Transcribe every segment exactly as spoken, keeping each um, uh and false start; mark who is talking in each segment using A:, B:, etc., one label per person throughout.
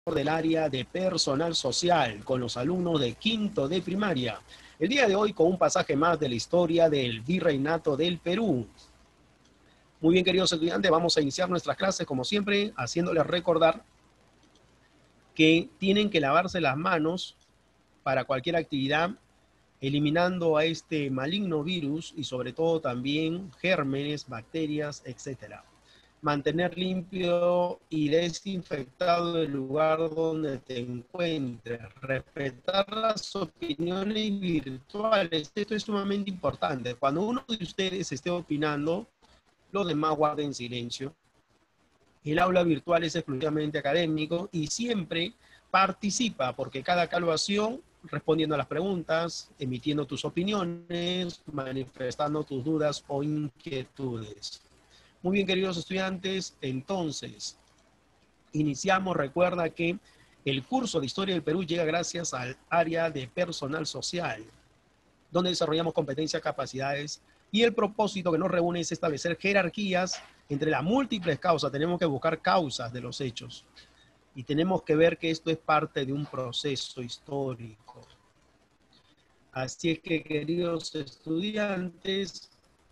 A: del área de personal social con los alumnos de quinto de primaria. El día de hoy con un pasaje más de la historia del Virreinato del Perú. Muy bien, queridos estudiantes, vamos a iniciar nuestras clases como siempre, haciéndoles recordar que tienen que lavarse las manos para cualquier actividad, eliminando a este maligno virus y sobre todo también gérmenes, bacterias, etcétera. Mantener limpio y desinfectado el lugar donde te encuentres. Respetar las opiniones virtuales. Esto es sumamente importante. Cuando uno de ustedes esté opinando, los demás guarden silencio. El aula virtual es exclusivamente académico y siempre participa, porque cada evaluación, respondiendo a las preguntas, emitiendo tus opiniones, manifestando tus dudas o inquietudes. Muy bien, queridos estudiantes, entonces, iniciamos. Recuerda que el curso de Historia del Perú llega gracias al área de personal social, donde desarrollamos competencias, capacidades, y el propósito que nos reúne es establecer jerarquías entre las múltiples causas. Tenemos que buscar causas de los hechos, y tenemos que ver que esto es parte de un proceso histórico. Así es que, queridos estudiantes,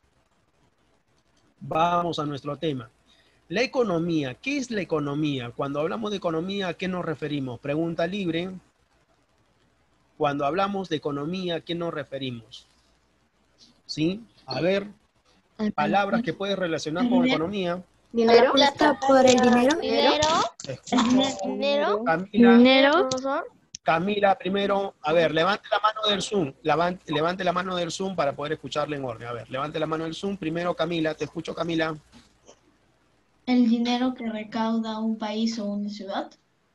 A: vamos a nuestro tema. La economía. ¿Qué es la economía? Cuando hablamos de economía, ¿a qué nos referimos? Pregunta libre. Cuando hablamos de economía, ¿a qué nos referimos? ¿Sí? A ver, palabras que puedes relacionar con economía.
B: ¿Dinero? ¿Plata por el dinero?
C: ¿Dinero? ¿Dinero?
A: Camila,
C: ¿Dinero?
A: Camila, primero, a ver, levante la mano del Zoom. Levante, levante la mano del Zoom para poder escucharle en orden. A ver, levante la mano del Zoom. Primero, Camila. Te escucho, Camila.
D: El dinero que recauda un país o una ciudad.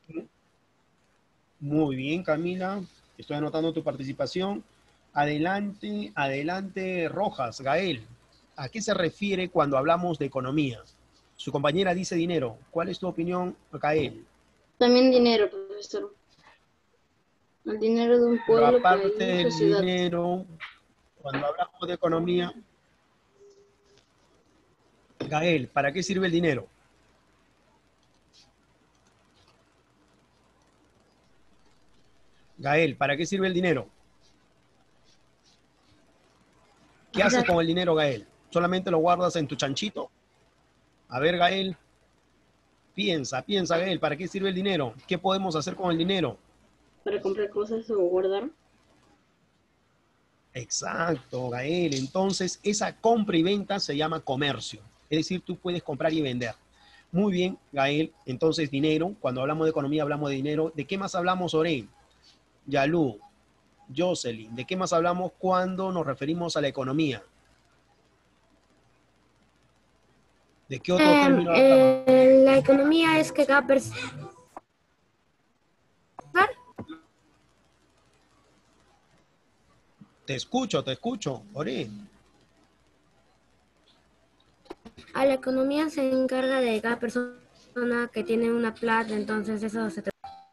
A: Muy bien, Camila. Estoy anotando tu participación. Adelante, adelante, Rojas, Gael. ¿A qué se refiere cuando hablamos de economía? Su compañera dice dinero. ¿Cuál es tu opinión, Gael?
B: También dinero, profesor. El dinero de un
A: Pero
B: pueblo,
A: aparte
B: país,
A: del
B: ciudad.
A: dinero, cuando hablamos de economía, Gael, ¿para qué sirve el dinero? Gael, ¿para qué sirve el dinero? ¿Qué haces con el dinero, Gael? ¿Solamente lo guardas en tu chanchito? A ver, Gael. Piensa, piensa, Gael, ¿para qué sirve el dinero? ¿Qué podemos hacer con el dinero?
B: Para comprar cosas o guardar.
A: Exacto, Gael. Entonces, esa compra y venta se llama comercio. Es decir, tú puedes comprar y vender. Muy bien, Gael. Entonces, dinero. Cuando hablamos de economía, hablamos de dinero. ¿De qué más hablamos, Oren? Yalú, Jocelyn. ¿De qué más hablamos cuando nos referimos a la economía? ¿De qué otro
E: Eh,
A: término hablamos?
E: eh, la economía es que cada persona...
A: Te escucho, te escucho, Oren.
E: A la economía se encarga de cada persona que tiene una plata, entonces eso se...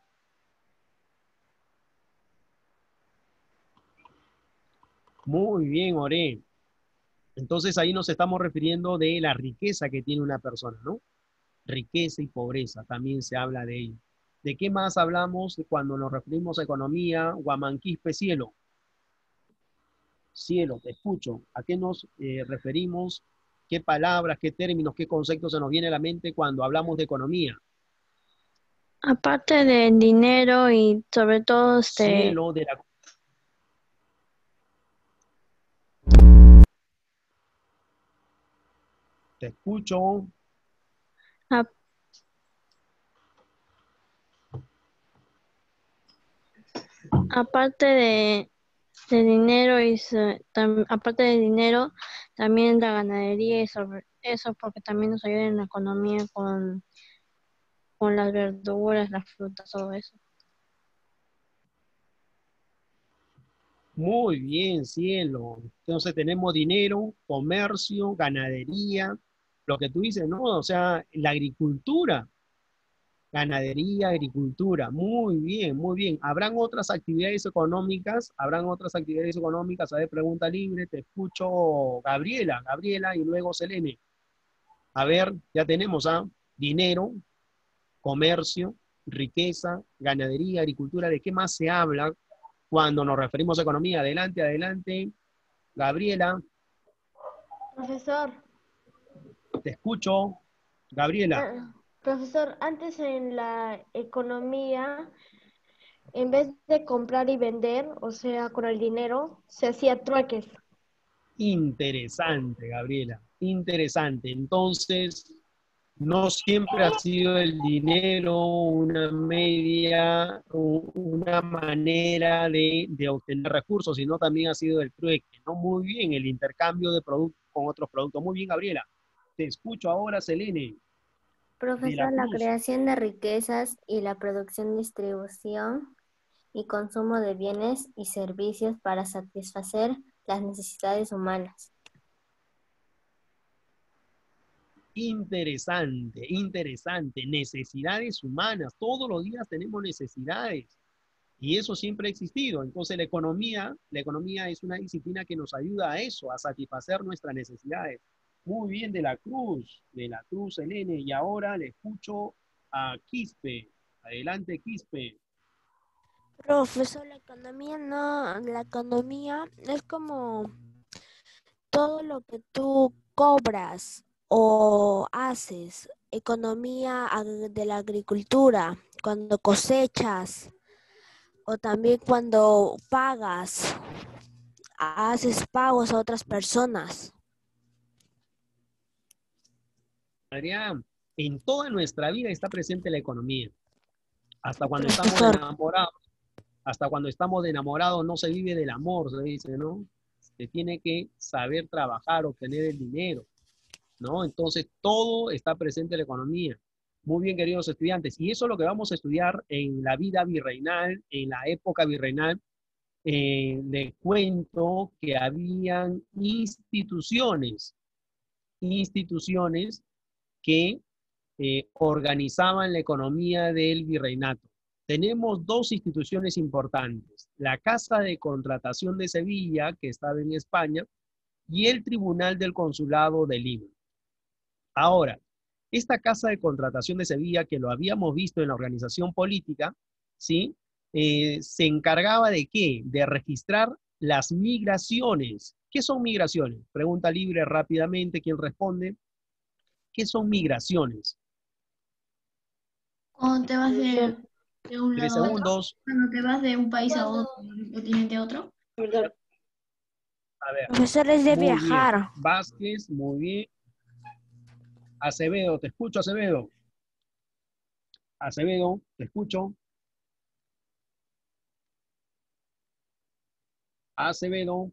A: Muy bien, Oren. Entonces ahí nos estamos refiriendo de la riqueza que tiene una persona, ¿no? Riqueza y pobreza, también se habla de ello. ¿De qué más hablamos cuando nos referimos a economía? Guamanquispe, cielo. Cielo, te escucho. ¿A qué nos eh, referimos? ¿Qué palabras, qué términos, qué conceptos se nos viene a la mente cuando hablamos de economía?
C: Aparte del dinero y sobre todo este...
A: Cielo de la... Te escucho.
C: ap- aparte de, de dinero y se- tam- aparte de dinero también la ganadería y sobre eso porque también nos ayuda en la economía con, con las verduras, las frutas, todo eso.
A: Muy bien, cielo. Entonces tenemos dinero, comercio, ganadería, lo que tú dices, ¿no? O sea, la agricultura, ganadería, agricultura. Muy bien, muy bien. ¿Habrán otras actividades económicas? ¿Habrán otras actividades económicas? A ver, pregunta libre. Te escucho, Gabriela, Gabriela y luego Selene. A ver, ya tenemos, ¿ah? Dinero, comercio, riqueza, ganadería, agricultura. ¿De qué más se habla cuando nos referimos a economía? Adelante, adelante. Gabriela,
F: Profesor,
A: te escucho. Gabriela.
F: ah, profesor, antes en la economía, en vez de comprar y vender, o sea, con el dinero, se hacía trueques.
A: Interesante, Gabriela. Interesante. Entonces, no siempre ha sido el dinero una media, u- una manera de, de obtener recursos, sino también ha sido el trueque, ¿no? Muy bien, el intercambio de productos con otros productos. Muy bien, Gabriela. Te escucho ahora, Selene, de la
G: Profesor, la
A: Cruz.
G: creación de riquezas y la producción, distribución y consumo de bienes y servicios para satisfacer las necesidades humanas.
A: Interesante, interesante. Necesidades humanas. Todos los días tenemos necesidades. Y eso siempre ha existido. Entonces la economía, la economía es una disciplina que nos ayuda a eso, a satisfacer nuestras necesidades. Muy bien, de la Cruz, de la Cruz, Elene. Y ahora le escucho a Quispe. Adelante, Quispe.
H: Profesor, la economía no, la economía es como todo lo que tú cobras o haces. Economía ag- de la agricultura, cuando cosechas o también cuando pagas, haces pagos a otras personas.
A: Adrián, en toda nuestra vida está presente la economía. Hasta cuando estamos
H: Profesor,
A: enamorados, hasta cuando estamos enamorados no se vive del amor, se dice, ¿no? Se tiene que saber trabajar, obtener el dinero, ¿no? Entonces, todo está presente en la economía. Muy bien, queridos estudiantes. Y eso es lo que vamos a estudiar en la vida virreinal, en la época virreinal. Eh, les cuento que habían instituciones, instituciones que eh, organizaban la economía del virreinato. Tenemos dos instituciones importantes, la Casa de Contratación de Sevilla, que estaba en España, y el Tribunal del Consulado de Lima. Ahora, esta Casa de Contratación de Sevilla, que lo habíamos visto en la organización política, ¿sí? Eh, se encargaba de qué? De registrar las migraciones. ¿Qué son migraciones? Pregunta libre rápidamente, ¿quién responde? ¿Qué son migraciones?
D: Cuando te vas de, de un
A: Tres
D: lado a otro,
A: segundos.
D: cuando te vas de un país a otro, de un continente a otro.
A: A ver,
H: profesor es de
A: muy bien.
H: viajar.
A: Vázquez, muy bien. Acevedo, te escucho, Acevedo. Acevedo, te escucho. Acevedo.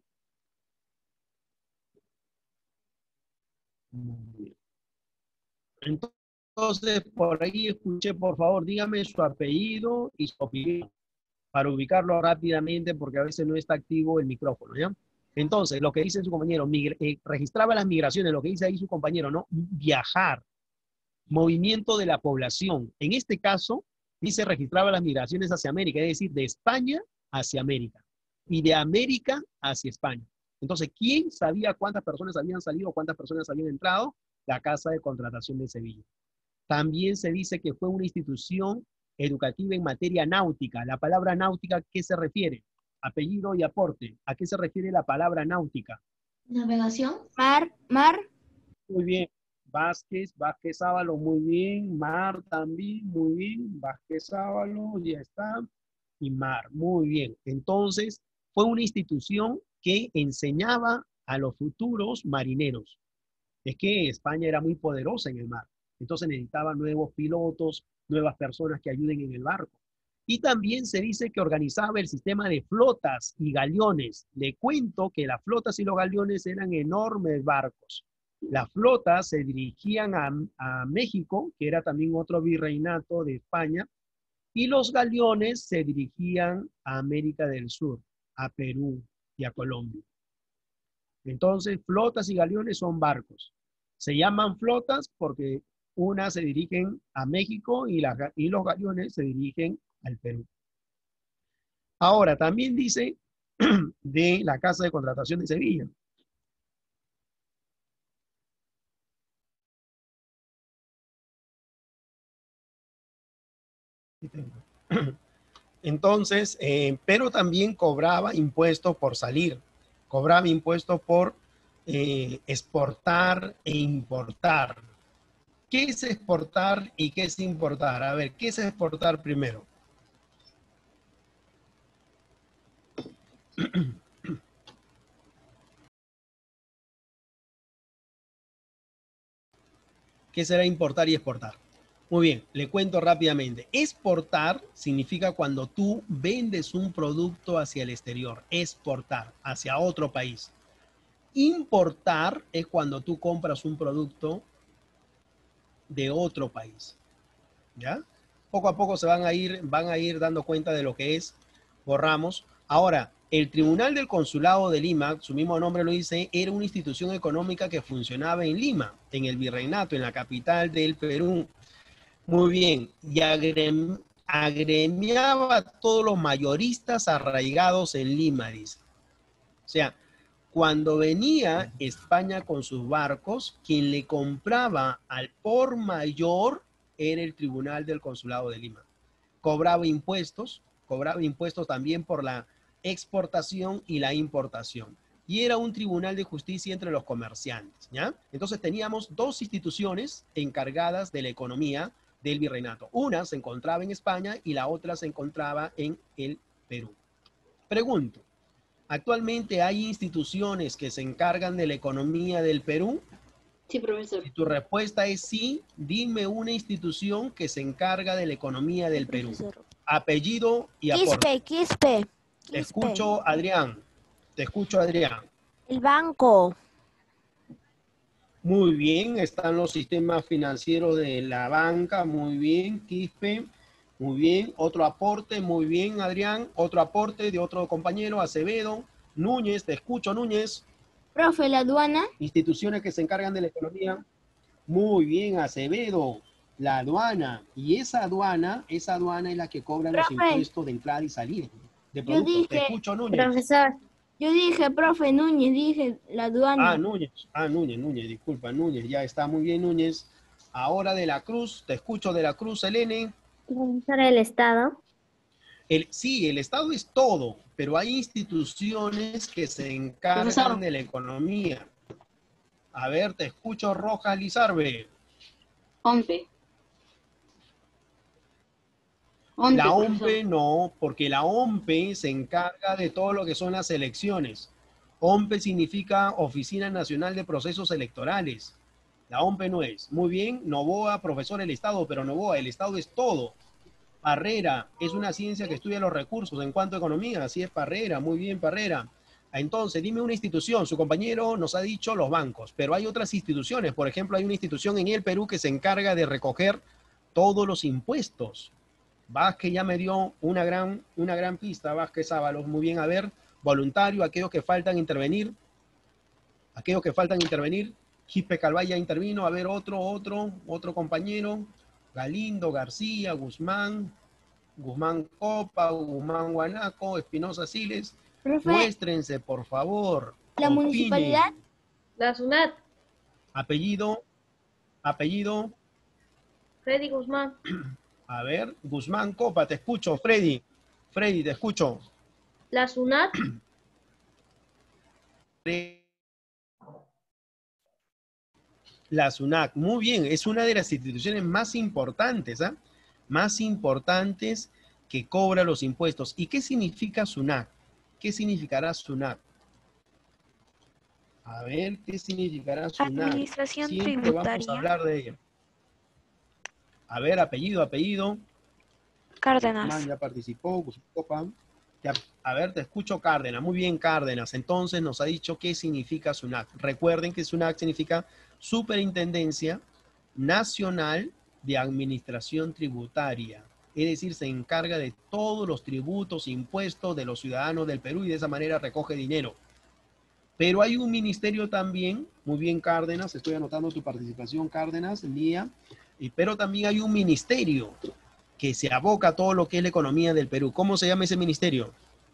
A: Muy bien. Entonces, por ahí escuché, por favor, dígame su apellido y su opinión para ubicarlo rápidamente porque a veces no está activo el micrófono, ¿ya? Entonces, lo que dice su compañero, migra- eh, registraba las migraciones, lo que dice ahí su compañero, ¿no? Viajar, movimiento de la población. En este caso, dice registraba las migraciones hacia América, es decir, de España hacia América y de América hacia España. Entonces, ¿quién sabía cuántas personas habían salido, cuántas personas habían entrado? La Casa de Contratación de Sevilla. También se dice que fue una institución educativa en materia náutica. La palabra náutica, ¿a qué se refiere? Apellido y aporte. ¿A qué se refiere la palabra náutica?
D: Navegación.
E: Mar, mar,
A: Muy bien. Vázquez, Vázquez Ábalos, muy bien. Mar también, muy bien. Vázquez Ábalos, ya está. Y Mar, muy bien. Entonces, fue una institución que enseñaba a los futuros marineros. Es que España era muy poderosa en el mar. Entonces necesitaba nuevos pilotos, nuevas personas que ayuden en el barco. Y también se dice que organizaba el sistema de flotas y galeones. Le cuento que las flotas y los galeones eran enormes barcos. Las flotas se dirigían a, a México, que era también otro virreinato de España, y los galeones se dirigían a América del Sur, a Perú y a Colombia. Entonces, flotas y galeones son barcos. Se llaman flotas porque unas se dirigen a México y, la, y los galeones se dirigen al Perú. Ahora, también dice de la Casa de Contratación de Sevilla. Entonces, eh, pero también cobraba impuestos por salir, cobraba impuestos por eh, exportar e importar. ¿Qué es exportar y qué es importar? A ver, ¿qué es exportar primero? ¿Qué será importar y exportar? Muy bien, le cuento rápidamente. Exportar significa cuando tú vendes un producto hacia el exterior, exportar hacia otro país. Importar es cuando tú compras un producto de otro país. ¿Ya? Poco a poco se van a ir, van a ir dando cuenta de lo que es Borramos. Ahora, el Tribunal del Consulado de Lima, su mismo nombre lo dice, era una institución económica que funcionaba en Lima, en el virreinato, en la capital del Perú. Muy bien, y agrem, agremiaba a todos los mayoristas arraigados en Lima, dice. O sea, cuando venía España con sus barcos, quien le compraba al por mayor era el Tribunal del Consulado de Lima. Cobraba impuestos, cobraba impuestos también por la exportación y la importación. Y era un tribunal de justicia entre los comerciantes, ¿ya? Entonces teníamos dos instituciones encargadas de la economía del virreinato. Una se encontraba en España y la otra se encontraba en el Perú. Pregunto, ¿actualmente hay instituciones que se encargan de la economía del Perú?
B: Sí, profesor.
A: Si tu respuesta es sí, dime una institución que se encarga de la economía del Perú. Apellido y aporte.
H: Quispe, Quispe.
A: Te escucho, Adrián. Te escucho, Adrián.
H: El banco.
A: Muy bien, están los sistemas financieros de la banca, muy bien, Quispe, muy bien. Otro aporte, muy bien, Adrián. Otro aporte de otro compañero, Acevedo. Núñez, te escucho, Núñez.
F: Profe, la aduana.
A: Instituciones que se encargan de la economía. Muy bien, Acevedo. La aduana. Y esa aduana, esa aduana es la que cobra los
F: Profe.
A: impuestos de entrada y salida de
F: Yo
A: productos.
F: dije,
A: Te escucho, Núñez.
G: Profesor,
F: Yo dije, profe, Núñez, dije la aduana.
A: Ah, Núñez. Ah, Núñez, Núñez, disculpa, Núñez. Ya está muy bien, Núñez. Ahora de la Cruz, te escucho de la Cruz, Elene.
G: profesor del Estado.
A: El, sí, el Estado es todo, pero hay instituciones que se encargan
B: Profesor.
A: de la economía. A ver, te escucho, Rojas Lizarbe.
B: OMPE. OMPE,
A: La
B: profesor.
A: OMPE no, porque la OMPE se encarga de todo lo que son las elecciones. OMPE significa Oficina Nacional de Procesos Electorales. La OMPE no es. Muy bien, Novoa, profesor del Estado, pero Novoa, el Estado es todo. Parrera es una ciencia que estudia los recursos en cuanto a economía. Así es, Parrera. Muy bien, Parrera. Entonces, dime una institución. Su compañero nos ha dicho los bancos, pero hay otras instituciones. Por ejemplo, hay una institución en el Perú que se encarga de recoger todos los impuestos. Vázquez ya me dio una gran, una gran pista, Vázquez Ábalos. Muy bien, a ver, voluntario, aquellos que faltan intervenir. Aquellos que faltan intervenir. Quispe Calvay ya intervino. A ver, otro, otro, otro compañero. Galindo, García, Guzmán, Guzmán Copa, Guzmán Guanaco, Espinosa Siles.
F: Profe,
A: Muéstrense, por favor.
F: la
A: opinen.
F: municipalidad. La SUNAT.
A: Apellido, apellido.
F: Freddy Guzmán.
A: A ver, Guzmán Copa, te escucho, Freddy. Freddy, te escucho.
F: La SUNAT.
A: La SUNAT, muy bien, es una de las instituciones más importantes, ¿ah? Más importantes que cobra los impuestos. ¿Y qué significa SUNAT? ¿Qué significará SUNAT? A ver, ¿qué significará SUNAT?
H: Administración
A: Siempre vamos a
H: tributaria.
A: hablar de ella. A ver, apellido, apellido.
H: Cárdenas.
A: Guzmán ya participó, Guzmán Copa. Ya, a ver, te escucho, Cárdenas. Muy bien, Cárdenas. Entonces nos ha dicho qué significa SUNAT. Recuerden que SUNAT significa Superintendencia Nacional de Administración Tributaria. Es decir, se encarga de todos los tributos, impuestos de los ciudadanos del Perú y de esa manera recoge dinero. Pero hay un ministerio también, muy bien, Cárdenas, estoy anotando tu participación, Cárdenas, Lía, y, pero también hay un ministerio que se aboca a todo lo que es la economía del Perú. ¿Cómo se llama ese ministerio?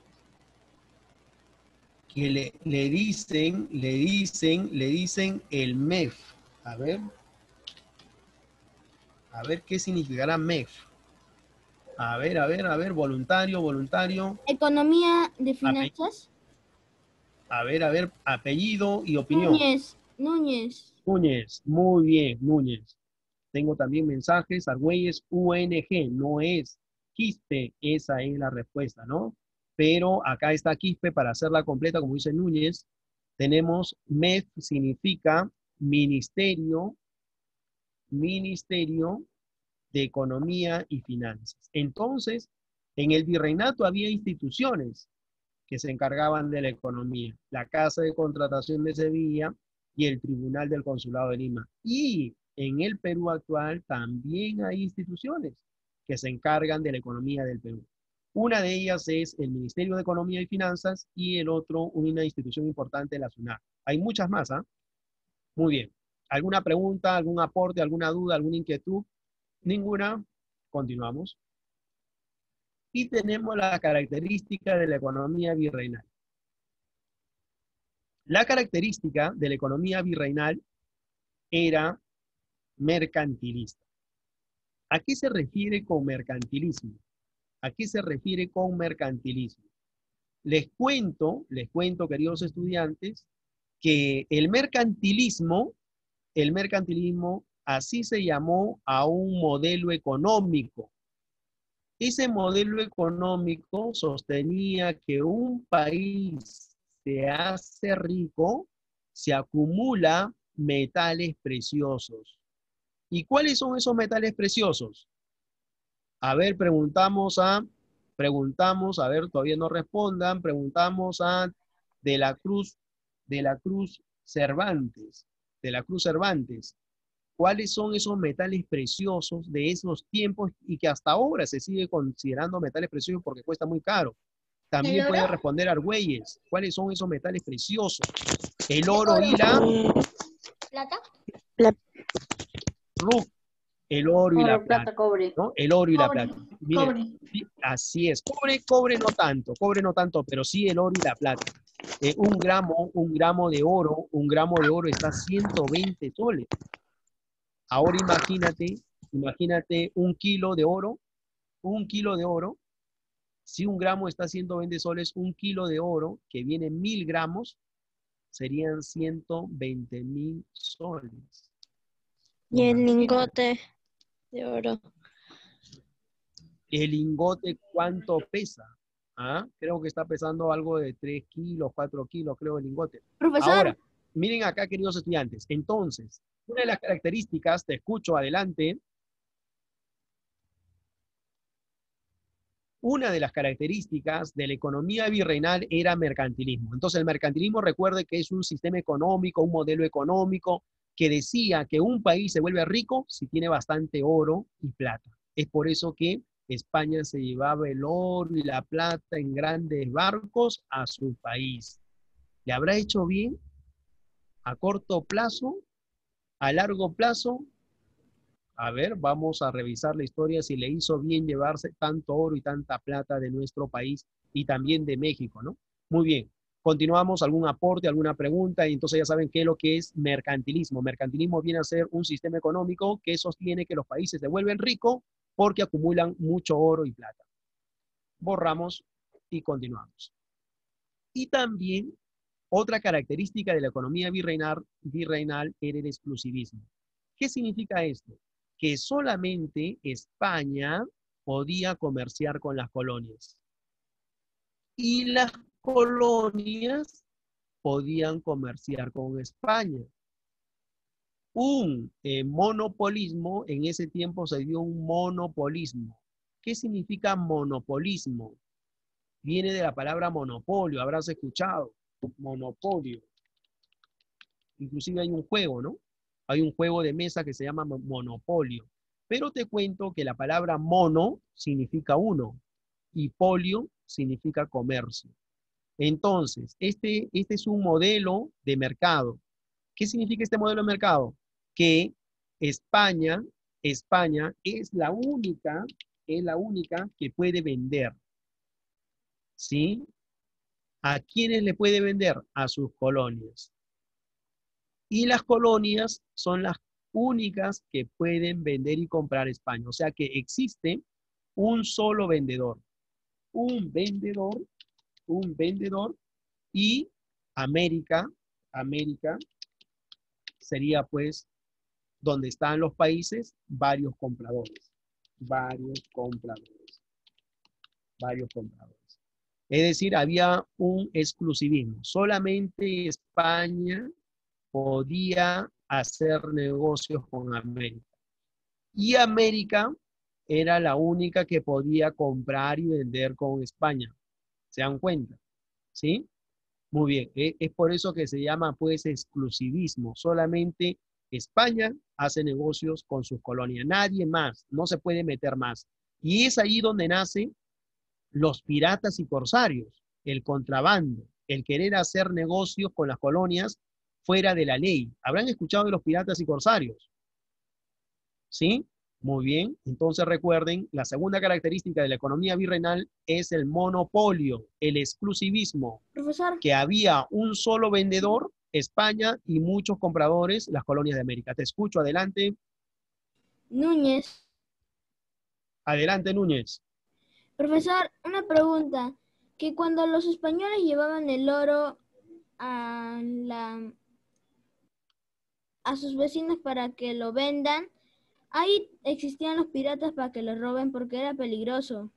A: Que le, le dicen, le dicen, le dicen el M E F. A ver. A ver qué significará M E F. A ver, a ver, a ver, voluntario, voluntario.
I: Economía de finanzas.
A: A ver, a ver, apellido y opinión.
I: Núñez. Núñez.
A: Núñez, muy bien, Núñez. Tengo también mensajes, Argüelles, U N G, no es Quispe, esa es la respuesta, ¿no? Pero acá está Quispe para hacerla completa, como dice Núñez. Tenemos M E F, significa Ministerio, Ministerio de Economía y Finanzas. Entonces, en el virreinato había instituciones que se encargaban de la economía, la Casa de Contratación de Sevilla y el Tribunal del Consulado de Lima. Y en el Perú actual también hay instituciones que se encargan de la economía del Perú. Una de ellas es el Ministerio de Economía y Finanzas y el otro una institución importante, la SUNAT. Hay muchas más, ¿ah? Muy bien. ¿Alguna pregunta, algún aporte, alguna duda, alguna inquietud? Ninguna. Continuamos. Y tenemos la característica de la economía virreinal. La característica de la economía virreinal era mercantilista. ¿A qué se refiere con mercantilismo? ¿A qué se refiere con mercantilismo? Les cuento, les cuento, queridos estudiantes, que el mercantilismo, el mercantilismo, así se llamó a un modelo económico. Ese modelo económico sostenía que un país se hace rico, se acumula metales preciosos. ¿Y cuáles son esos metales preciosos? A ver, preguntamos a, preguntamos, a ver, todavía no respondan, preguntamos a De la Cruz, De la Cruz Cervantes, De la Cruz Cervantes. ¿Cuáles son esos metales preciosos de esos tiempos y que hasta ahora se sigue considerando metales preciosos porque cuesta muy caro? También puede responder Argüelles. ¿Cuáles son esos metales preciosos? El oro y la...
B: ¿Plata?
H: La...
A: Ruf, el oro y
B: Oro,
A: la plata.
B: plata, cobre.
A: ¿No? El oro y
D: Cobre,
A: la plata. Miren,
D: cobre.
A: sí, así es. Cobre, cobre no tanto, cobre no tanto, pero sí el oro y la plata. Eh, un gramo, un gramo de oro, un gramo de oro está ciento veinte soles. Ahora imagínate, imagínate un kilo de oro, un kilo de oro, si un gramo está ciento veinte soles, un kilo de oro, que viene mil gramos, serían ciento veinte mil soles.
C: Y el
A: Imagínate.
C: lingote de oro.
A: El lingote, ¿cuánto pesa? ¿Ah? Creo que está pesando algo de tres kilos, cuatro kilos, creo, el lingote.
I: Profesor.
A: Ahora, miren acá, queridos estudiantes. Entonces, una de las características, te escucho, adelante. Una de las características de la economía virreinal era mercantilismo. Entonces, el mercantilismo, recuerde que es un sistema económico, un modelo económico que decía que un país se vuelve rico si tiene bastante oro y plata. Es por eso que España se llevaba el oro y la plata en grandes barcos a su país. ¿Le habrá hecho bien? ¿A corto plazo? ¿A largo plazo? A ver, vamos a revisar la historia si le hizo bien llevarse tanto oro y tanta plata de nuestro país y también de México, ¿no? Muy bien. Continuamos, algún aporte, alguna pregunta, y entonces ya saben qué es lo que es mercantilismo. Mercantilismo viene a ser un sistema económico que sostiene que los países se vuelven ricos porque acumulan mucho oro y plata. Borramos y continuamos. Y también otra característica de la economía virreinal, virreinal era el exclusivismo. ¿Qué significa esto? Que solamente España podía comerciar con las colonias. Y las colonias podían comerciar con España. Un eh, monopolismo, en ese tiempo se dio un monopolismo. ¿Qué significa monopolismo? Viene de la palabra monopolio, habrás escuchado, monopolio. Inclusive hay un juego, ¿no? Hay un juego de mesa que se llama monopolio. Pero te cuento que la palabra mono significa uno y polio significa comercio. Entonces, este, este es un modelo de mercado. ¿Qué significa este modelo de mercado? Que España, España es la única, es la única que puede vender. ¿Sí? ¿A quiénes le puede vender? A sus colonias. Y las colonias son las únicas que pueden vender y comprar España. O sea que existe un solo vendedor. Un vendedor, un vendedor, y América, América sería pues donde están los países, varios compradores, varios compradores, varios compradores. Es decir, había un exclusivismo. Solamente España podía hacer negocios con América. Y América era la única que podía comprar y vender con España. ¿Se dan cuenta? ¿Sí? Muy bien. Es por eso que se llama pues exclusivismo. Solamente España hace negocios con sus colonias. Nadie más. No se puede meter más. Y es ahí donde nacen los piratas y corsarios, el contrabando, el querer hacer negocios con las colonias fuera de la ley. ¿Habrán escuchado de los piratas y corsarios? ¿Sí? Muy bien. Entonces recuerden, la segunda característica de la economía virreinal es el monopolio, el exclusivismo.
I: Profesor.
A: Que había un solo vendedor, España, y muchos compradores, las colonias de América. Te escucho, adelante.
I: Núñez.
A: Adelante, Núñez.
I: Profesor, una pregunta. Que cuando los españoles llevaban el oro a, la, a sus vecinos para que lo vendan, ahí existían los piratas para que lo roben porque era peligroso.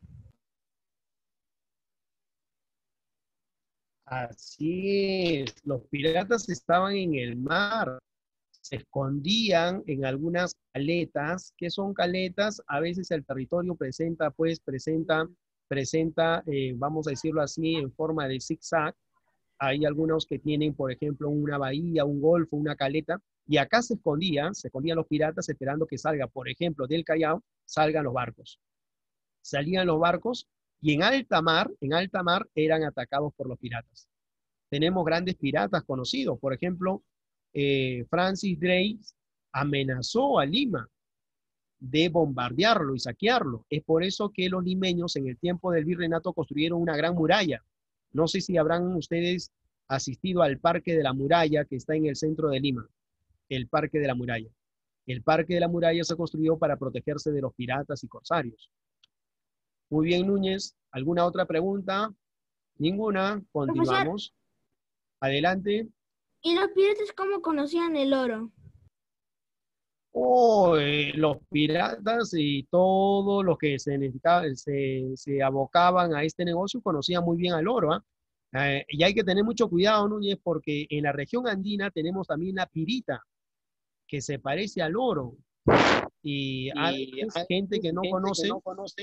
A: Así es, los piratas estaban en el mar, se escondían en algunas caletas. ¿Qué son caletas? A veces el territorio presenta, pues, presenta, presenta, eh, vamos a decirlo así, en forma de zigzag. Hay algunos que tienen, por ejemplo, una bahía, un golfo, una caleta, y acá se escondían, se escondían los piratas esperando que salga, por ejemplo, del Callao, salgan los barcos. Salían los barcos y en alta mar, en alta mar eran atacados por los piratas. Tenemos grandes piratas conocidos, por ejemplo, eh, Francis Drake amenazó a Lima de bombardearlo y saquearlo. Es por eso que los limeños en el tiempo del virreinato construyeron una gran muralla. No sé si habrán ustedes asistido al Parque de la Muralla que está en el centro de Lima, el Parque de la Muralla. El Parque de la Muralla se construyó para protegerse de los piratas y corsarios. Muy bien, Núñez. ¿Alguna otra pregunta? Ninguna. Continuamos. Profesor. Adelante.
I: ¿Y los piratas cómo conocían el oro?
A: Oh, eh, los piratas y todos los que se, necesitaban, se, se abocaban a este negocio conocían muy bien al oro. ¿eh? Eh, y hay que tener mucho cuidado, Núñez, porque en la región andina tenemos también la pirita, que se parece al oro. Y, y hay, hay gente que no gente conoce, que no conoce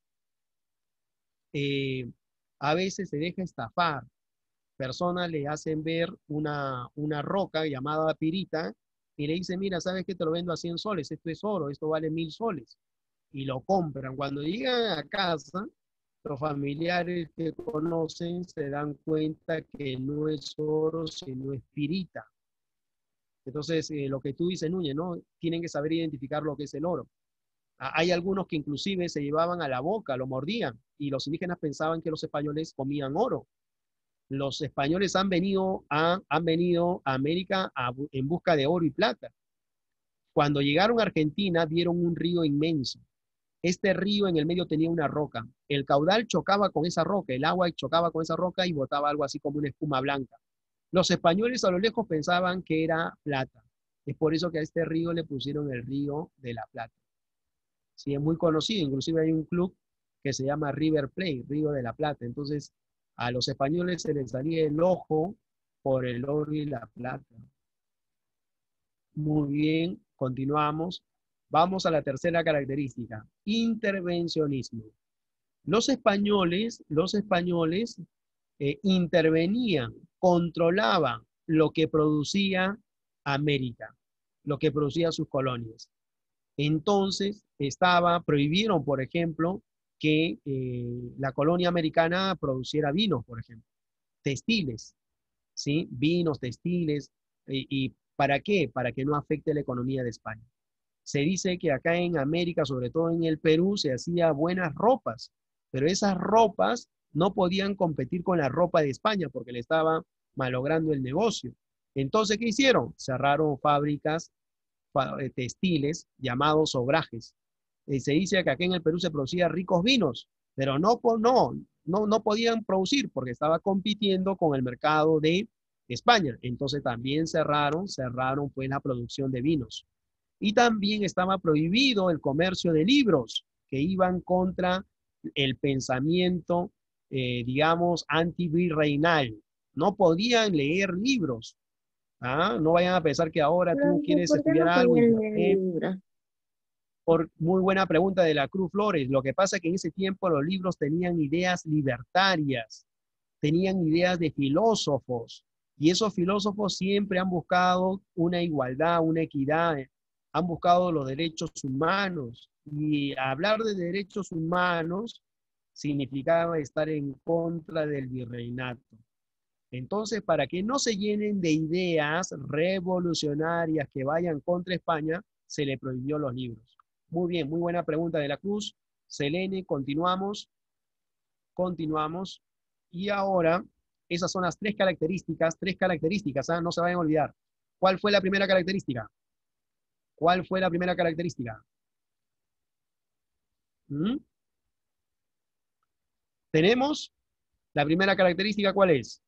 A: eh, a veces se deja estafar. Personas le hacen ver una, una roca llamada pirita y le dicen, mira, ¿sabes qué? Te lo vendo a cien soles, esto es oro, esto vale mil soles. Y lo compran. Cuando llegan a casa, los familiares que conocen se dan cuenta que no es oro, sino es pirita. Entonces, eh, lo que tú dices, Núñez, ¿no? Tienen que saber identificar lo que es el oro. Hay algunos que inclusive se llevaban a la boca, lo mordían, y los indígenas pensaban que los españoles comían oro. Los españoles han venido a, han venido a América a, en busca de oro y plata. Cuando llegaron a Argentina, vieron un río inmenso. Este río en el medio tenía una roca. El caudal chocaba con esa roca, el agua chocaba con esa roca y botaba algo así como una espuma blanca. Los españoles a lo lejos pensaban que era plata. Es por eso que a este río le pusieron el Río de la Plata. Sí, es muy conocido. Inclusive hay un club que se llama River Plate, Río de la Plata. Entonces, a los españoles se les salía el ojo por el oro y la plata. Muy bien, continuamos. Vamos a la tercera característica, intervencionismo. Los españoles, los españoles eh, intervenían, controlaban lo que producía América, lo que producía sus colonias. Entonces, estaba, prohibieron, por ejemplo, que eh, la colonia americana produciera vinos, por ejemplo, textiles, ¿sí? Vinos, textiles, y, y ¿para qué? Para que no afecte la economía de España. Se dice que acá en América, sobre todo en el Perú, se hacía buenas ropas, pero esas ropas no podían competir con la ropa de España porque le estaba malogrando el negocio. Entonces, ¿qué hicieron? Cerraron fábricas textiles llamados obrajes. eh, se dice que aquí en el Perú se producían ricos vinos, pero no, po- no, no, no podían producir porque estaba compitiendo con el mercado de España. Entonces también cerraron, cerraron pues la producción de vinos. Y también estaba prohibido el comercio de libros que iban contra el pensamiento, eh, digamos, antivirreinal. No podían leer libros. ¿Ah? No vayan a pensar que ahora tú
G: Profe,
A: quieres
G: ¿por qué
A: estudiar
G: no
A: algo y
G: podían
A: por
G: leer
A: qué.
G: libros?
A: Por muy buena pregunta de la Cruz Flores. Lo que pasa es que en ese tiempo los libros tenían ideas libertarias, tenían ideas de filósofos, y esos filósofos siempre han buscado una igualdad, una equidad, han buscado los derechos humanos, y hablar de derechos humanos significaba estar en contra del virreinato. Entonces, para que no se llenen de ideas revolucionarias que vayan contra España, se le prohibió los libros. Muy bien, muy buena pregunta de la Cruz. Selene, continuamos, continuamos. Y ahora, esas son las tres características, tres características, ¿ah? No se vayan a olvidar. ¿Cuál fue la primera característica? ¿Cuál fue la primera característica? ¿Mm? Tenemos la primera característica, ¿cuál es?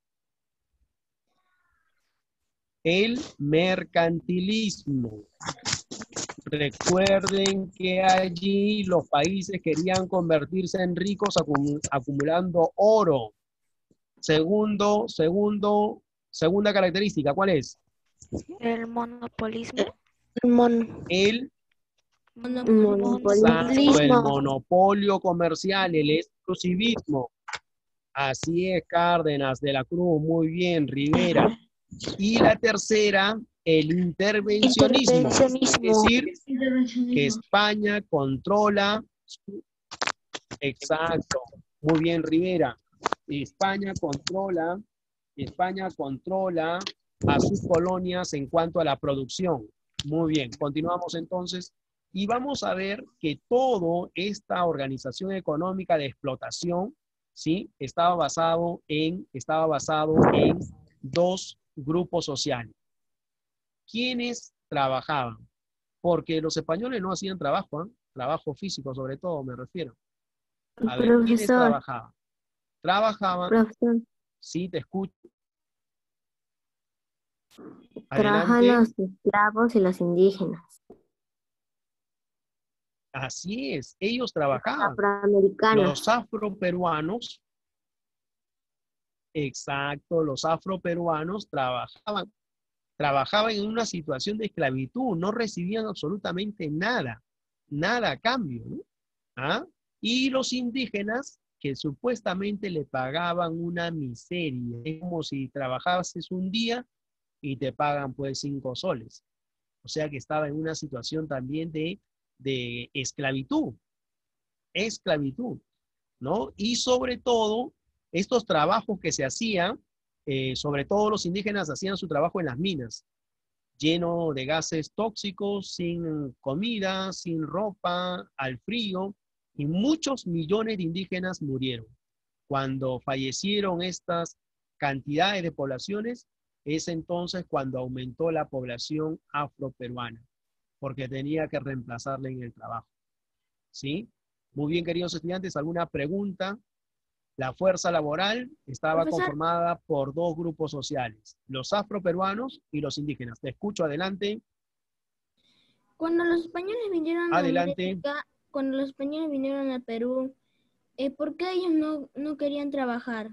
A: El mercantilismo. Recuerden que allí los países querían convertirse en ricos acum acumulando oro. Segundo, segundo, segunda característica, ¿cuál es?
H: El monopolismo.
C: Mon-
A: El,
G: Monopolismo.
A: exacto, el monopolio comercial, el exclusivismo. Así es, Cárdenas de la Cruz, muy bien, Rivera. Y la tercera, el intervencionismo. Es decir, que
D: Intervencionismo.
A: España controla, exacto, muy bien, Rivera. España controla, España controla a sus colonias en cuanto a la producción. Muy bien, continuamos entonces. Y vamos a ver que toda esta organización económica de explotación, ¿sí? Estaba basado en, estaba basado en dos grupos sociales. ¿Quiénes trabajaban? Porque los españoles no hacían trabajo, ¿eh? Trabajo físico sobre todo, me refiero. A ver, ¿quiénes
G: Profesor,
A: trabajaban? Trabajaban,
G: profesor,
A: sí, te escucho.
G: trabajan
A: Adelante.
G: los esclavos y los indígenas,
A: Así es, ellos
G: los
A: trabajaban.
G: afroamericanos.
A: Los afroperuanos, exacto, los afroperuanos trabajaban, trabajaban en una situación de esclavitud, no recibían absolutamente nada, nada a cambio, ¿no? ¿Ah? Y los indígenas, que supuestamente le pagaban una miseria, es como si trabajases un día y te pagan pues cinco soles. O sea que estaba en una situación también de, de esclavitud, esclavitud, ¿no? Y sobre todo, estos trabajos que se hacían, eh, sobre todo los indígenas hacían su trabajo en las minas, lleno de gases tóxicos, sin comida, sin ropa, al frío, y muchos millones de indígenas murieron. Cuando fallecieron estas cantidades de poblaciones, es entonces cuando aumentó la población afroperuana, porque tenía que reemplazarle en el trabajo. ¿Sí? Muy bien, queridos estudiantes, ¿alguna pregunta? La fuerza laboral estaba
I: Profesor.
A: conformada por dos grupos sociales, los afroperuanos y los indígenas. Te escucho, adelante.
I: Cuando los españoles vinieron a
A: Adelante.
I: América, cuando los españoles vinieron a Perú, eh, ¿por qué ellos no, no querían trabajar?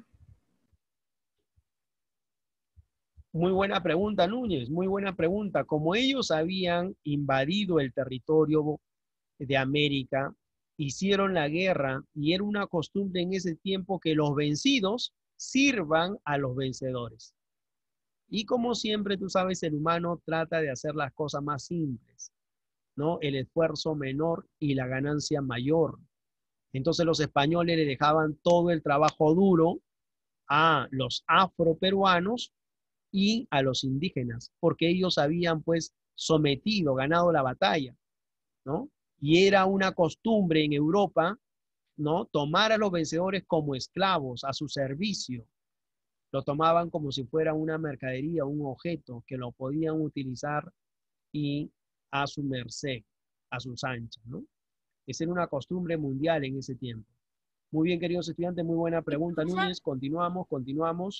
A: Muy buena pregunta, Núñez, muy buena pregunta. Como ellos habían invadido el territorio de América, hicieron la guerra y era una costumbre en ese tiempo que los vencidos sirvan a los vencedores. Y como siempre, tú sabes, el humano trata de hacer las cosas más simples, ¿no? El esfuerzo menor y la ganancia mayor. Entonces los españoles le dejaban todo el trabajo duro a los afroperuanos y a los indígenas, porque ellos habían pues sometido, ganado la batalla, ¿no? Y era una costumbre en Europa, ¿no? Tomar a los vencedores como esclavos a su servicio. Lo tomaban como si fuera una mercadería, un objeto que lo podían utilizar y a su merced, a sus anchas, ¿no? Esa era una costumbre mundial en ese tiempo. Muy bien, queridos estudiantes, muy buena pregunta, Núñez. Continuamos, continuamos.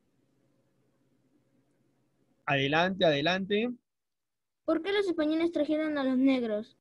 A: Adelante, adelante.
I: ¿Por qué los españoles trajeron a los negros?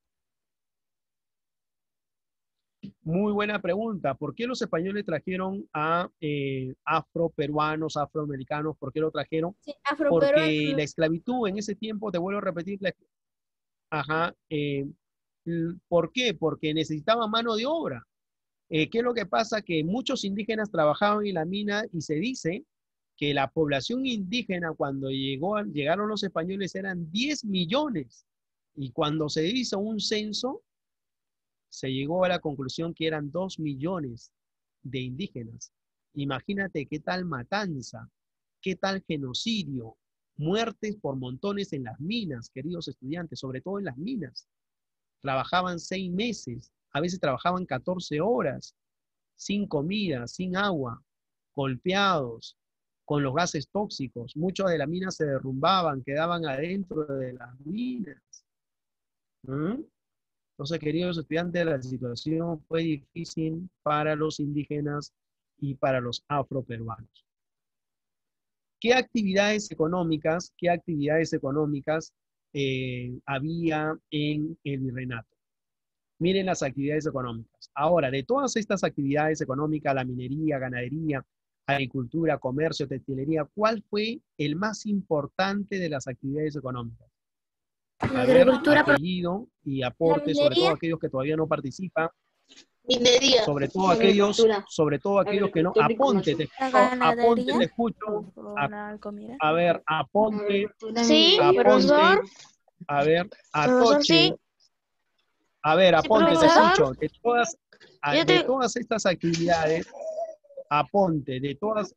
A: Muy buena pregunta. ¿Por qué los españoles trajeron a eh, afroperuanos, afroamericanos? ¿Por qué lo trajeron?
I: Sí,
A: Porque
I: afroperuanos.
A: la esclavitud en ese tiempo, te vuelvo a repetir, la, ajá, eh, ¿por qué? Porque necesitaban mano de obra. Eh, ¿Qué es lo que pasa? Que muchos indígenas trabajaban en la mina y se dice que la población indígena cuando llegó, llegaron los españoles eran diez millones. Y cuando se hizo un censo, se llegó a la conclusión que eran dos millones de indígenas. Imagínate qué tal matanza, qué tal genocidio, muertes por montones en las minas, queridos estudiantes, sobre todo en las minas. Trabajaban seis meses, a veces trabajaban catorce horas, sin comida, sin agua, golpeados, con los gases tóxicos. Muchas de las minas se derrumbaban, quedaban adentro de las minas. ¿Mm? Entonces, queridos estudiantes, la situación fue difícil para los indígenas y para los afroperuanos. ¿Qué actividades económicas, qué actividades económicas eh, había en el virreinato? Miren las actividades económicas. Ahora, de todas estas actividades económicas, la minería, ganadería, agricultura, comercio, textilería, ¿cuál fue el más importante de las actividades económicas?
E: La
A: A ver,
E: agricultura,
A: apellido y aporte, sobre todo aquellos que todavía no participan.
B: Minería.
A: Sobre todo aquellos, sobre todo aquellos que no. Aponte, te escucho, aponte, te escucho. A, a ver, aponte.
B: Sí,
A: aponte,
B: profesor.
A: A ver,
B: Profesor,
A: atoche.
B: sí.
A: A ver, aponte, te
B: profesor.
A: escucho. De todas, a-
B: Yo
A: de
B: te-
A: todas estas actividades, aponte, de todas,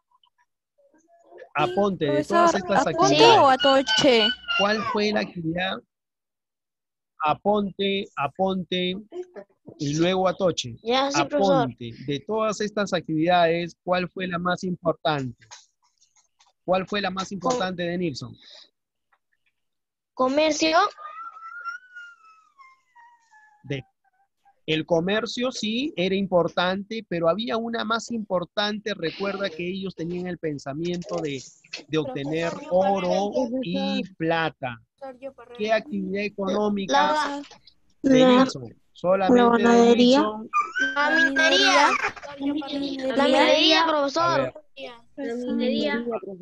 A: aponte, de todas
J: Profesor,
A: estas
J: ¿aponte
A: actividades,
J: o atoche?
A: ¿cuál fue la actividad? Aponte, aponte y luego atoche.
B: Ya, sí, profesor.
A: Aponte, de todas estas actividades, ¿cuál fue la más importante? ¿Cuál fue la más importante de Nilsson?
B: Comercio.
A: De el comercio sí era importante, pero había una más importante. Recuerda que ellos tenían el pensamiento de, de obtener oro y plata. ¿Qué actividad económica
B: La,
A: de
B: la,
A: Nilsson? Solamente
C: la
A: de
C: ganadería.
A: Nilsson.
B: la minería. La minería,
A: A
B: profesor.
A: ver,
B: La minería.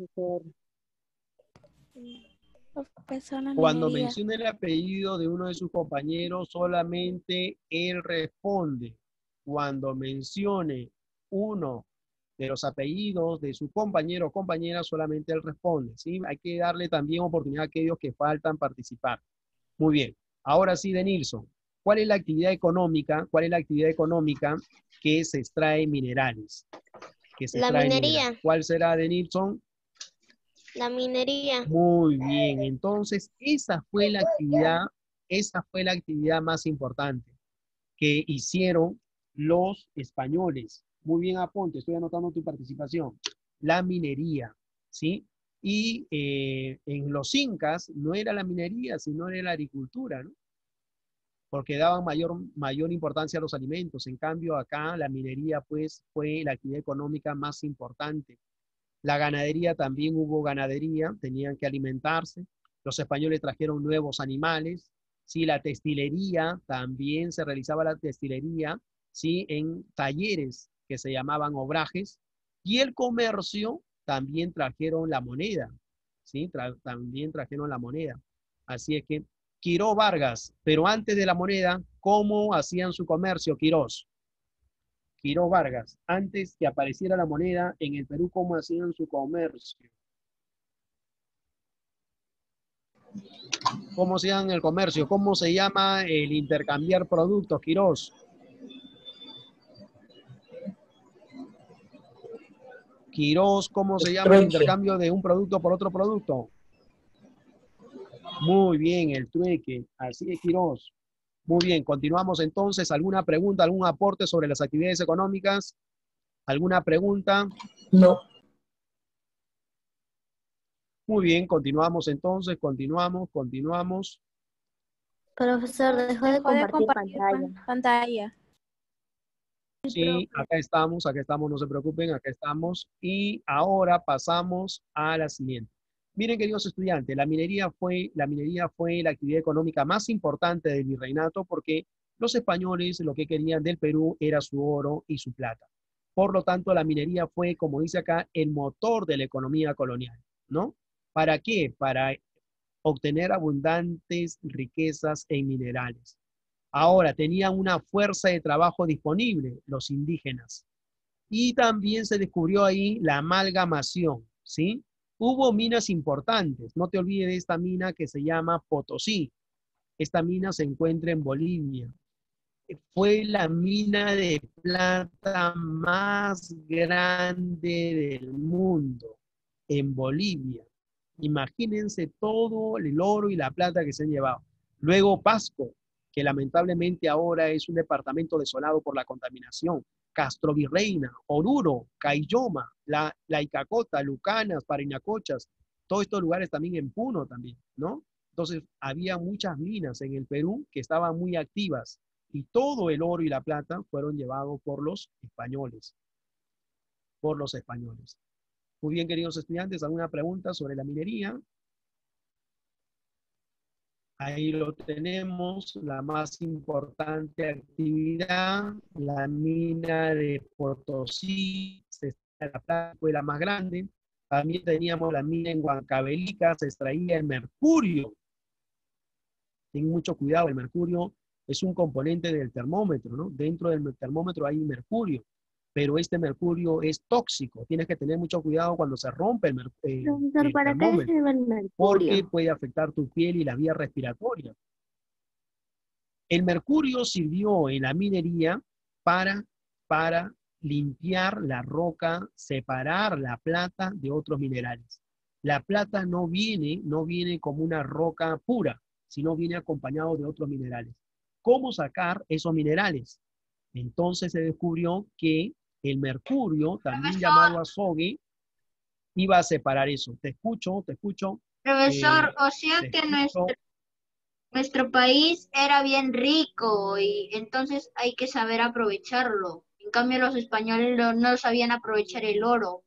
J: Profesor, la
A: cuando
J: minería.
A: menciona el apellido de uno de sus compañeros, solamente él responde. Cuando mencione uno de los apellidos de su compañero o compañera, solamente él responde, ¿sí? Hay que darle también oportunidad a aquellos que faltan participar. Muy bien. Ahora sí, de Nilsson. ¿Cuál es la actividad económica? ¿Cuál es la actividad económica que se extrae minerales? Que se
B: La
A: extrae
B: minería.
A: minerales. ¿Cuál será, de Nilsson?
B: La minería.
A: Muy bien, entonces esa fue la actividad, esa fue la actividad más importante que hicieron los españoles. Muy bien, Aponte, estoy anotando tu participación. La minería, ¿sí? Y eh, en los incas no era la minería, sino era la agricultura, ¿no? Porque daban mayor, mayor importancia a los alimentos. En cambio, acá la minería, pues, fue la actividad económica más importante. La ganadería, también hubo ganadería, tenían que alimentarse. Los españoles trajeron nuevos animales. ¿Sí? La textilería, también se realizaba la textilería, ¿sí? En talleres que se llamaban obrajes. Y el comercio, también trajeron la moneda. ¿Sí? Tra también trajeron la moneda. Así es que Quirós Vargas, pero antes de la moneda, ¿cómo hacían su comercio, Quirós? Quirós Vargas, antes que apareciera la moneda en el Perú, ¿cómo hacían su comercio? ¿Cómo hacían el comercio? ¿Cómo se llama el intercambiar productos, Quirós? Quirós, ¿cómo se llama el intercambio de un producto por otro producto? Muy bien, el trueque. Así es, Quirós. Muy bien, continuamos entonces. ¿Alguna pregunta, algún aporte sobre las actividades económicas? ¿Alguna pregunta?
K: No.
A: Muy bien, continuamos entonces, continuamos, continuamos.
G: Profesor, dejó de
J: Dejó de
G: compartir
J: compartir
G: pantalla.
J: pan- pantalla.
A: Sí, acá estamos, acá estamos, no se preocupen, acá estamos. Y ahora pasamos a la siguiente. Miren, queridos estudiantes, la minería fue, la minería fue la actividad económica más importante del virreinato porque los españoles lo que querían del Perú era su oro y su plata. Por lo tanto, la minería fue, como dice acá, el motor de la economía colonial, ¿no? ¿Para qué? Para obtener abundantes riquezas en minerales. Ahora, tenían una fuerza de trabajo disponible, los indígenas. Y también se descubrió ahí la amalgamación, ¿sí? Hubo minas importantes. No te olvides de esta mina que se llama Potosí. Esta mina se encuentra en Bolivia. Fue la mina de plata más grande del mundo, en Bolivia. Imagínense todo el oro y la plata que se han llevado. Luego Pasco, que lamentablemente ahora es un departamento desolado por la contaminación. Castrovirreina, Oruro, Caylloma, la, la Icacota, Lucanas, Parinacochas, todos estos lugares también en Puno también, ¿no? Entonces había muchas minas en el Perú que estaban muy activas y todo el oro y la plata fueron llevados por los españoles, por los españoles. Muy bien, queridos estudiantes, ¿alguna pregunta sobre la minería? Ahí lo tenemos, la más importante actividad, la mina de Potosí, se extrae la plata, fue la más grande. También teníamos la mina en Huancavelica, se extraía el mercurio. Ten mucho cuidado, el mercurio es un componente del termómetro, ¿no? Dentro del termómetro hay mercurio, pero este mercurio es tóxico. Tienes que tener mucho cuidado cuando se rompe el, mer el,
G: Profesor,
A: el
G: ¿para qué
A: termómetro,
G: sirve el mercurio?
A: porque puede afectar tu piel y la vía respiratoria. El mercurio sirvió en la minería para, para limpiar la roca, separar la plata de otros minerales. La plata no viene, no viene como una roca pura, sino viene acompañado de otros minerales. ¿Cómo sacar esos minerales? Entonces se descubrió que el mercurio, también llamado azogue, iba a separar eso. Te escucho, te escucho.
B: Profesor,
A: eh,
B: o sea
A: te
B: que
A: escucho.
B: nuestro, nuestro país era bien rico y entonces hay que saber aprovecharlo. En cambio, los españoles no, no sabían aprovechar el oro.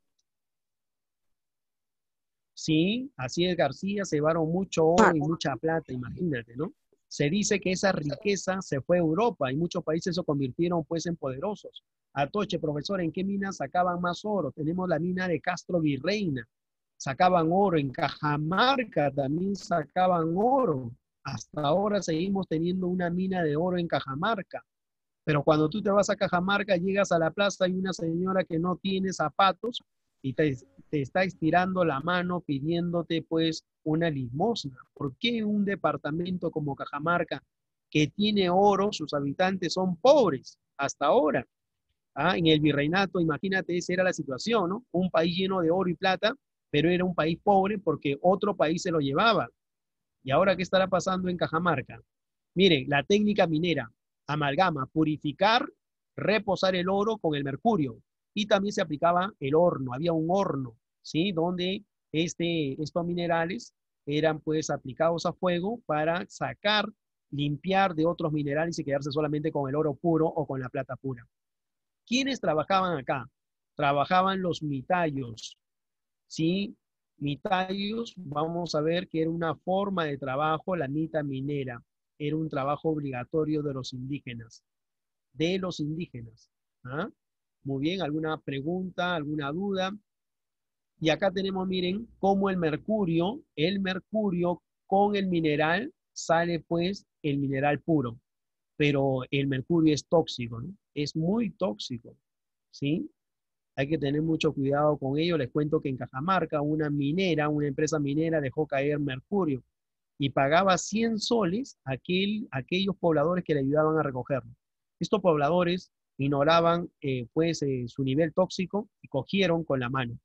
A: Sí, así es, García, se llevaron mucho oro y mucha plata, imagínate, ¿no? Se dice que esa riqueza se fue a Europa y muchos países se convirtieron pues en poderosos. Atoche, profesor, ¿en qué minas sacaban más oro? Tenemos la mina de Castro Virreina, sacaban oro, en Cajamarca también sacaban oro. Hasta ahora seguimos teniendo una mina de oro en Cajamarca. Pero cuando tú te vas a Cajamarca, llegas a la plaza, hay una señora que no tiene zapatos y te, te está estirando la mano pidiéndote pues una limosna. ¿Por qué un departamento como Cajamarca, que tiene oro, sus habitantes son pobres hasta ahora? ¿Ah? En el virreinato, imagínate, esa era la situación, ¿no? Un país lleno de oro y plata, pero era un país pobre porque otro país se lo llevaba. ¿Y ahora qué estará pasando en Cajamarca? Miren, la técnica minera, amalgama, purificar, reposar el oro con el mercurio. Y también se aplicaba el horno, había un horno, ¿sí? Donde este, estos minerales eran pues aplicados a fuego para sacar, limpiar de otros minerales y quedarse solamente con el oro puro o con la plata pura. ¿Quiénes trabajaban acá? Trabajaban los mitayos, ¿sí? Mitayos, vamos a ver que era una forma de trabajo, la mita minera. Era un trabajo obligatorio de los indígenas. De los indígenas. ¿Ah? Muy bien, ¿alguna pregunta, alguna duda? Y acá tenemos, miren, cómo el mercurio, el mercurio con el mineral sale pues el mineral puro. Pero el mercurio es tóxico, ¿no? Es muy tóxico, ¿sí? Hay que tener mucho cuidado con ello. Les cuento que en Cajamarca una minera, una empresa minera dejó caer mercurio y pagaba cien soles a aquel, a aquellos pobladores que le ayudaban a recogerlo. Estos pobladores ignoraban eh, pues eh, su nivel tóxico y cogieron con la mano.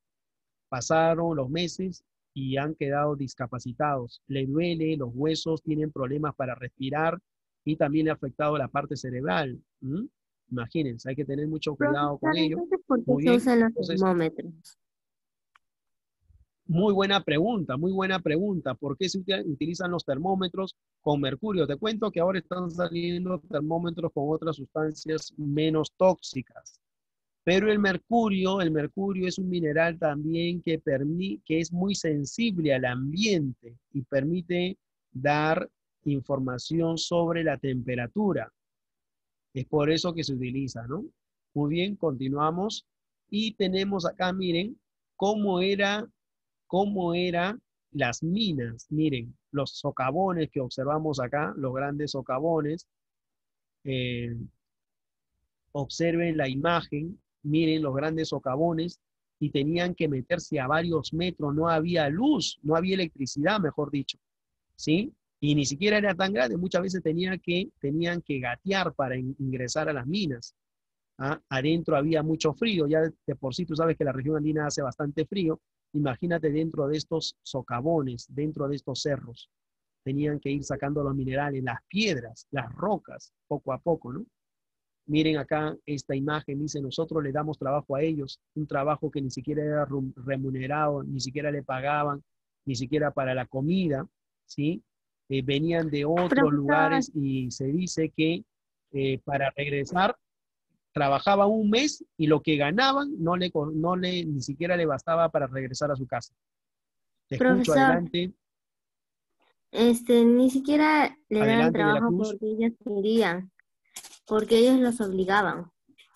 A: Pasaron los meses y han quedado discapacitados. Le duele, los huesos, tienen problemas para respirar y también le ha afectado la parte cerebral. ¿Mm? Imagínense, hay que tener mucho cuidado con
G: Profesor,
A: ello.
G: entonces, ¿por qué
A: Muy
G: se
A: bien,
G: usan los
A: entonces,
G: termómetros?
A: Muy buena pregunta, muy buena pregunta. ¿Por qué se utilizan los termómetros con mercurio? Te cuento que ahora están saliendo termómetros con otras sustancias menos tóxicas. Pero el mercurio, el mercurio es un mineral también que, permi- que es muy sensible al ambiente y permite dar información sobre la temperatura. Es por eso que se utiliza, ¿no? Muy bien, continuamos. Y tenemos acá, miren, cómo era, cómo eran las minas. Miren, los socavones que observamos acá, los grandes socavones. Eh, observen la imagen, miren los grandes socavones, y tenían que meterse a varios metros, no había luz, no había electricidad, mejor dicho, ¿sí? Y ni siquiera era tan grande, muchas veces tenían que, tenían que gatear para in- ingresar a las minas. ¿Ah? Adentro había mucho frío, ya de por sí tú sabes que la región andina hace bastante frío, imagínate dentro de estos socavones, dentro de estos cerros, tenían que ir sacando los minerales, las piedras, las rocas, poco a poco, ¿no? Miren acá esta imagen, dice, nosotros le damos trabajo a ellos, un trabajo que ni siquiera era ru- remunerado, ni siquiera le pagaban, ni siquiera para la comida, ¿sí? Eh, venían de otros
C: Profesor,
A: lugares y se dice que eh, para regresar trabajaban un mes y lo que ganaban no le, co- no le, ni siquiera le bastaba para regresar a su casa. Te escucho,
E: Profesor,
A: adelante,
E: este, ni siquiera le daban
A: adelante de la
E: trabajo
A: Cruz.
E: porque ellos querían, porque ellos los obligaban.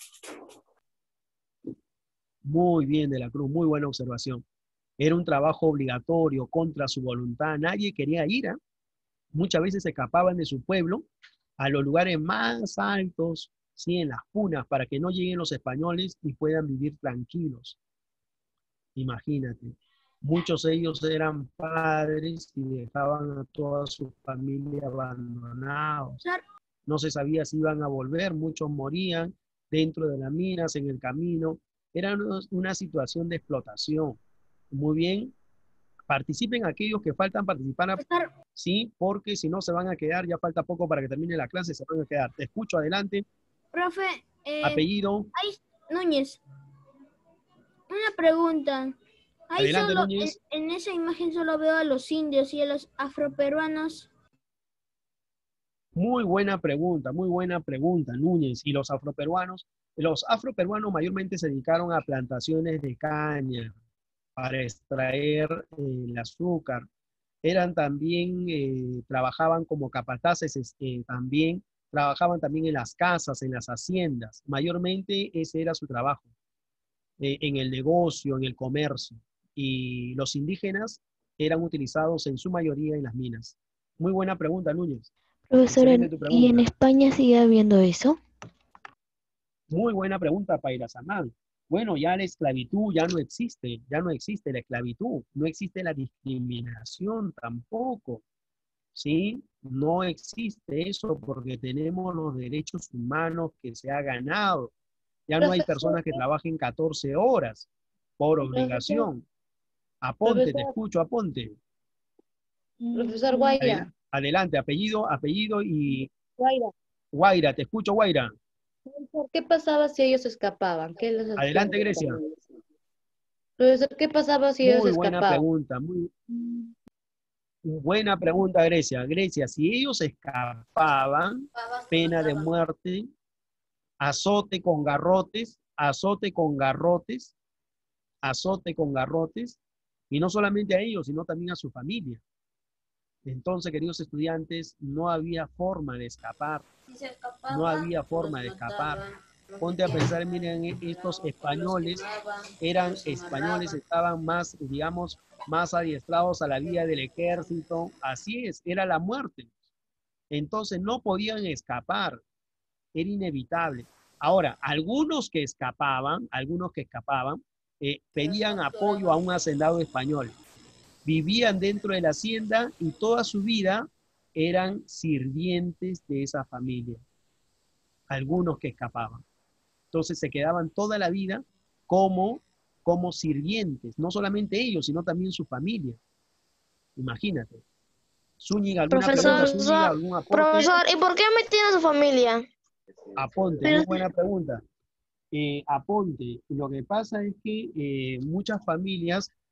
A: Muy bien, de la Cruz, muy buena observación. Era un trabajo obligatorio, contra su voluntad. Nadie quería ir. ¿Ah? Muchas veces se escapaban de su pueblo a los lugares más altos, ¿sí? En las punas, para que no lleguen los españoles y puedan vivir tranquilos. Imagínate. Muchos de ellos eran padres y dejaban a toda su familia abandonados. No se sabía si iban a volver, muchos morían dentro de las minas, en el camino. Era una, una situación de explotación. Muy bien, participen aquellos que faltan participar, sí, porque si no se van a quedar, ya falta poco para que termine la clase, se van a quedar. Te escucho, adelante.
I: Profe, eh,
A: Apellido.
I: ahí, Núñez, una pregunta. Ahí
A: Adelante,
I: solo,
A: Núñez.
I: en, en esa imagen solo veo a los indios y a los afroperuanos.
A: Muy buena pregunta, muy buena pregunta, Núñez. ¿Y los afroperuanos? Los afroperuanos mayormente se dedicaron a plantaciones de caña para extraer eh, el azúcar. Eran también, eh, trabajaban como capataces, eh, también trabajaban también en las casas, en las haciendas. Mayormente ese era su trabajo, eh, en el negocio, en el comercio. Y los indígenas eran utilizados en su mayoría en las minas. Muy buena pregunta, Núñez.
K: Profesora,
A: Excelente tu
K: ¿y en
A: pregunta.
K: España sigue habiendo eso?
A: Muy buena pregunta, Paira Samán. Bueno, ya la esclavitud ya no existe, ya no existe la esclavitud, no existe la discriminación tampoco, ¿sí? No existe eso porque tenemos los derechos humanos que se ha ganado. Ya no hay personas que trabajen catorce horas por obligación. Aponte, te
L: Profesor,
A: escucho, aponte.
L: profesor Guaira.
A: Adel- Adelante, apellido, apellido y
L: Guaira,
A: Guaira, te escucho, Guaira.
L: profesor, ¿qué pasaba si ellos escapaban? ¿Qué les hacían
A: Adelante,
L: los
A: Grecia.
L: españoles? Profesor, ¿qué pasaba si ellos
A: Muy buena
L: escapaban?
A: pregunta, muy buena pregunta, Grecia. Grecia, si ellos escapaban, pena de muerte, azote con garrotes, azote con garrotes, azote con garrotes, y no solamente a ellos, sino también a su familia. Entonces, queridos estudiantes, no había forma de escapar, no había forma de escapar. Ponte a pensar, miren, estos españoles eran españoles, estaban más, digamos, más adiestrados a la vía del ejército. Así es, era la muerte. Entonces no podían escapar, era inevitable. Ahora, algunos que escapaban, algunos que escapaban, eh, pedían apoyo a un hacendado español. Vivían dentro de la hacienda y toda su vida eran sirvientes de esa familia. Algunos que escapaban. Entonces se quedaban toda la vida como, como sirvientes, no solamente ellos, sino también su familia. Imagínate. Zúñiga, ¿alguna
F: Profesor,
A: pregunta? Zúñiga, ¿algún aporte?
F: profesor, ¿y por qué metían a su familia?
A: Aponte,
F: Pero-
A: muy buena pregunta. Eh, aponte. Lo que pasa es que eh, muchas familias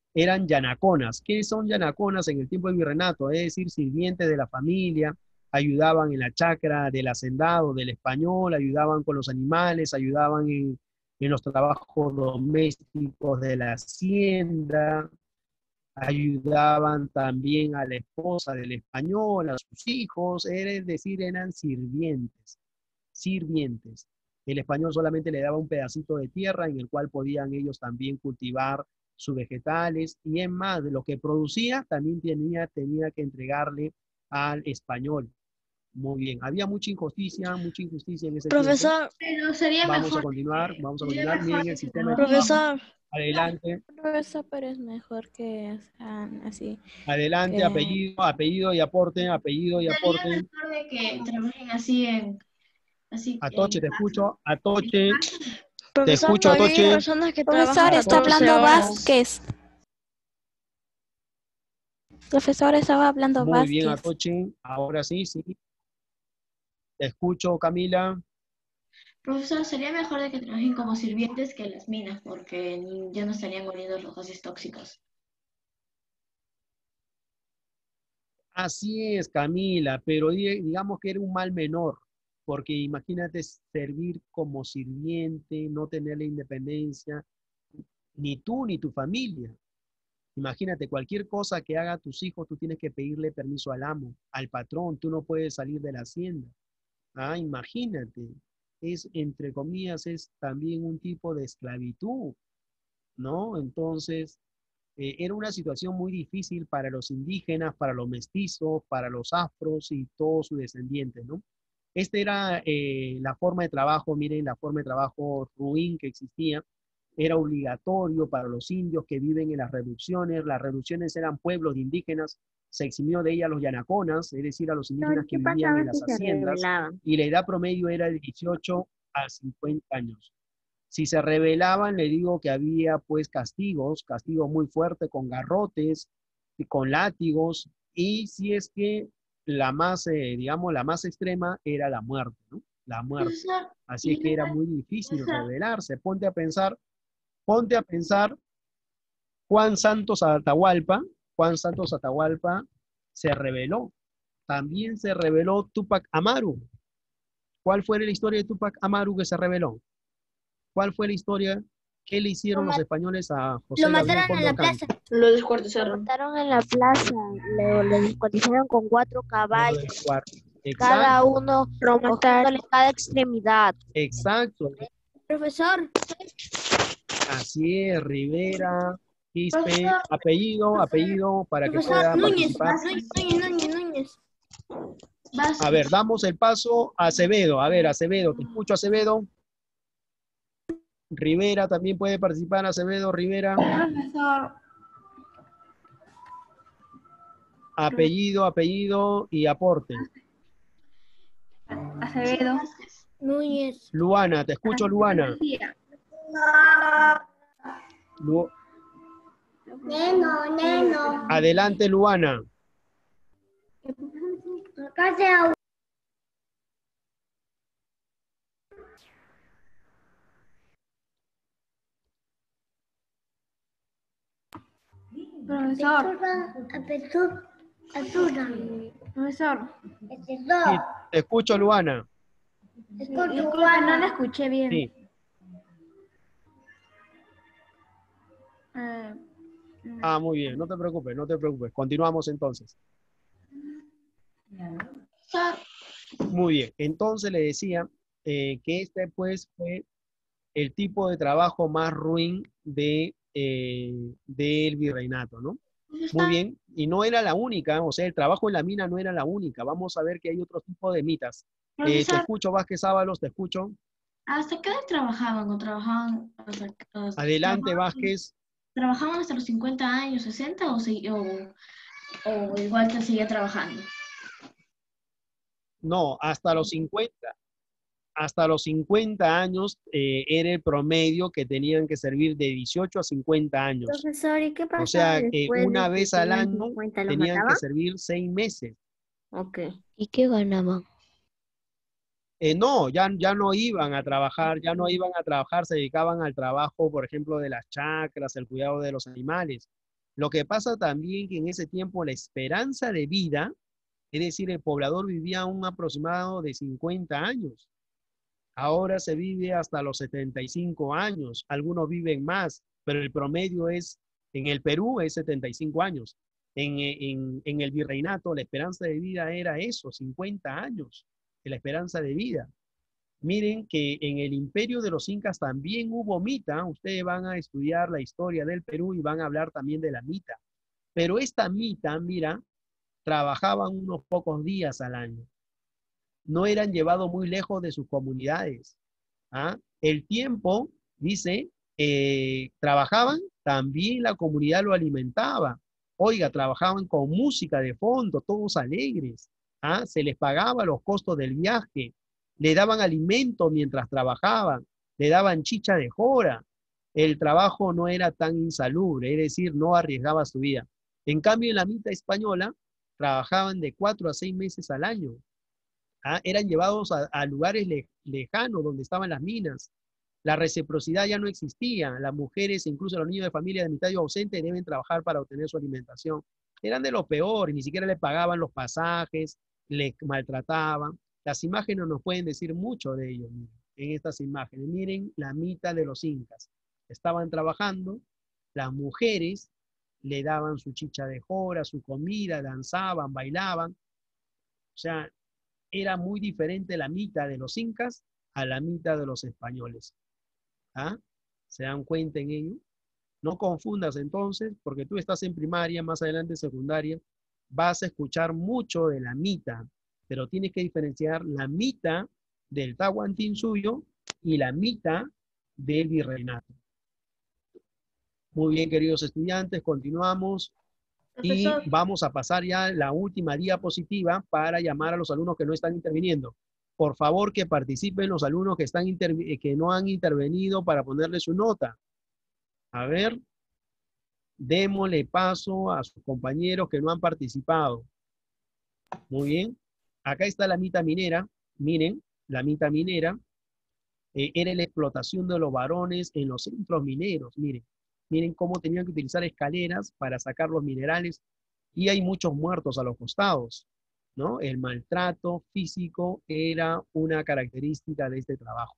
A: eran yanaconas. ¿Qué son yanaconas en el tiempo del virreinato? Es decir, sirvientes de la familia, ayudaban en la chacra del hacendado, del español, ayudaban con los animales, ayudaban en, en los trabajos domésticos de la hacienda, ayudaban también a la esposa del español, a sus hijos, es decir, eran sirvientes, sirvientes. El español solamente le daba un pedacito de tierra en el cual podían ellos también cultivar sus vegetales, y es más, de lo que producía también tenía, tenía que entregarle al español. Muy bien, había mucha injusticia, mucha injusticia en ese
C: Profesor,
D: Pero sería
A: tiempo. Vamos
D: mejor,
A: a continuar, vamos a
D: sería
A: continuar.
D: mejor
A: Miren el
D: que
A: sistema de
D: trabajen.
C: profesor,
A: Adelante,
J: Profesor, pero es mejor que sean así.
A: adelante,
J: Que...
A: apellido, apellido y aporte, apellido y
D: Sería
A: aporte.
D: mejor de que trabajen así en, así
A: Atoche,
D: en
A: te
D: casa.
A: escucho, Atoche, te
C: profesor,
A: escucho,
C: todavía hay
A: Atoche.
C: personas que
J: Profesor,
C: trabajan
J: está
C: catorce
J: hablando
C: horas.
J: Vázquez. Profesor, estaba hablando
A: Muy bien,
J: Vázquez.
A: Atoche, ahora sí, sí. Te escucho, Camila.
D: Profesor, sería mejor de que trabajen como sirvientes que en las minas, porque ya no estarían oliendo los gases tóxicos.
A: Así es, Camila, pero di- digamos que era un mal menor, porque imagínate servir como sirviente, no tener la independencia, ni tú ni tu familia. Imagínate, cualquier cosa que haga tus hijos, tú tienes que pedirle permiso al amo, al patrón, tú no puedes salir de la hacienda. Ah, imagínate, es, entre comillas, es también un tipo de esclavitud, ¿no? Entonces, eh, era una situación muy difícil para los indígenas, para los mestizos, para los afros y todos sus descendientes, ¿no? Esta era eh, la forma de trabajo, miren, la forma de trabajo ruin que existía. Era obligatorio para los indios que viven en las reducciones. Las reducciones eran pueblos de indígenas, se eximió de ellas los yanaconas, es decir, a los indígenas que
E: ¿Qué
A: vivían
E: pasaba
A: en las
E: si se
A: haciendas,
E: rebelaban?
A: y la edad promedio era de dieciocho a cincuenta años. Si se rebelaban, le digo que había pues castigos, castigos muy fuertes con garrotes, y con látigos, y si es que la más, eh, digamos, la más extrema era la muerte, ¿no? La muerte.
D: Profesor,
A: Así
D: y
A: es que era
D: una
A: muy difícil
D: cosa,
A: rebelarse. Ponte a pensar, ponte a pensar, Juan Santos Atahualpa, Juan Santos Atahualpa se rebeló. También se rebeló Túpac Amaru. ¿Cuál fue la historia de Túpac Amaru que se rebeló? ¿Cuál fue la historia? ¿Qué le
I: Lo,
A: hicieron los
I: ma-
A: españoles a
I: lo
A: José Gabriel
I: mataron en la
A: Condorcanqui?
I: plaza.
F: Lo
C: Lo
F: descuartizaron.
C: mataron en la plaza, lo, lo descuartizaron con cuatro
A: Lo
C: caballos,
A: descuar-
C: cada
A: Exacto,
C: uno
J: Lo mataron.
C: cogiéndole cada extremidad.
A: exacto.
I: Profesor,
A: Así es, Rivera, Quispe,
D: profesor,
A: apellido, apellido, para que
I: profesor
A: pueda
I: Núñez,
A: participar.
I: Núñez, Núñez, Núñez, Núñez.
A: A ver, damos el paso a Acevedo. A ver, Acevedo, te escucho, Acevedo. Rivera también puede participar, Acevedo, Rivera.
D: profesor,
A: Apellido, apellido y aporte.
D: Acevedo.
I: Núñez.
A: Luana, te escucho, Luana. Lu-
I: Neno, neno.
A: Adelante, Luana.
I: Profesor. Profesor.
A: Sí, te escucho, Luana.
I: Disculpe, no la escuché bien.
A: Sí.
I: Eh,
A: Ah, muy bien, no te preocupes, no te preocupes. Continuamos entonces. Muy bien, entonces le decía eh, que este pues fue el tipo de trabajo más ruin de, eh, del virreinato, ¿no? Muy bien, y no era la única, o sea, el trabajo en la mina no era la única. Vamos a ver que hay otro tipo de mitas. Eh, te
D: Profesor.
A: escucho, Vázquez Ábalos, te escucho.
D: ¿Hasta qué edad trabajaban o trabajaban? hasta- hasta-
A: Adelante,
D: trabajaban-
A: Vázquez.
D: ¿Trabajaban hasta los cincuenta años, sesenta o, se- o, o igual que seguía trabajando?
A: No, hasta los cincuenta. Hasta los cincuenta años eh, era el promedio que tenían que servir de dieciocho a cincuenta años.
E: Profesor, ¿y qué pasaba
A: O sea, eh,
E: después
A: una
E: de que
A: vez al
E: tenían
A: año
E: cincuenta? ¿Los
A: tenían que
E: mataban?
A: servir seis meses.
E: Ok.
K: ¿Y qué ganaban?
A: Eh, no, ya, ya no iban a trabajar, ya no iban a trabajar, se dedicaban al trabajo, por ejemplo, de las chacras, el cuidado de los animales. Lo que pasa también que en ese tiempo la esperanza de vida, es decir, el poblador vivía un aproximado de cincuenta años. Ahora se vive hasta los setenta y cinco años. Algunos viven más, pero el promedio es, en el Perú, es setenta y cinco años. En, en, en el virreinato, la esperanza de vida era eso, cincuenta años, la esperanza de vida. Miren que en el imperio de los incas también hubo mita. Ustedes van a estudiar la historia del Perú y van a hablar también de la mita. Pero esta mita, mira, trabajaban unos pocos días al año. No eran llevados muy lejos de sus comunidades. ¿Ah? El tiempo, dice, eh, trabajaban, también la comunidad lo alimentaba. Oiga, trabajaban con música de fondo, todos alegres. ¿Ah? Se les pagaba los costos del viaje. Le daban alimento mientras trabajaban. Le daban chicha de jora. El trabajo no era tan insalubre, es decir, no arriesgaba su vida. En cambio, en la mita española, trabajaban de cuatro a seis meses al año. ¿Ah? Eran llevados a, a lugares le, lejanos donde estaban las minas. La reciprocidad ya no existía. Las mujeres, incluso los niños de familia de mitad y ausente, deben trabajar para obtener su alimentación. Eran de lo peor, y ni siquiera le pagaban los pasajes, les maltrataban. Las imágenes nos pueden decir mucho de ellos. Miren, en estas imágenes, miren la mita de los incas. Estaban trabajando, las mujeres le daban su chicha de jora, su comida, danzaban, bailaban. O sea, era muy diferente la mita de los incas a la mita de los españoles. ¿Ah? ¿Se dan cuenta en ello? No confundas entonces, porque tú estás en primaria, más adelante en secundaria, vas a escuchar mucho de la mita, pero tienes que diferenciar la mita del Tahuantinsuyo y la mita del virreinato. Muy bien, queridos estudiantes, continuamos.
F: Profesor.
A: Y vamos a pasar ya la última diapositiva para llamar a los alumnos que no están interviniendo. Por favor, que participen los alumnos que, están que no han intervenido para ponerle su nota. A ver, démosle paso a sus compañeros que no han participado. Muy bien. Acá está la mita minera. Miren, la mita minera eh, era la explotación de los varones en los centros mineros. Miren. Miren cómo tenían que utilizar escaleras para sacar los minerales y hay muchos muertos a los costados, ¿no? El maltrato físico era una característica de este trabajo.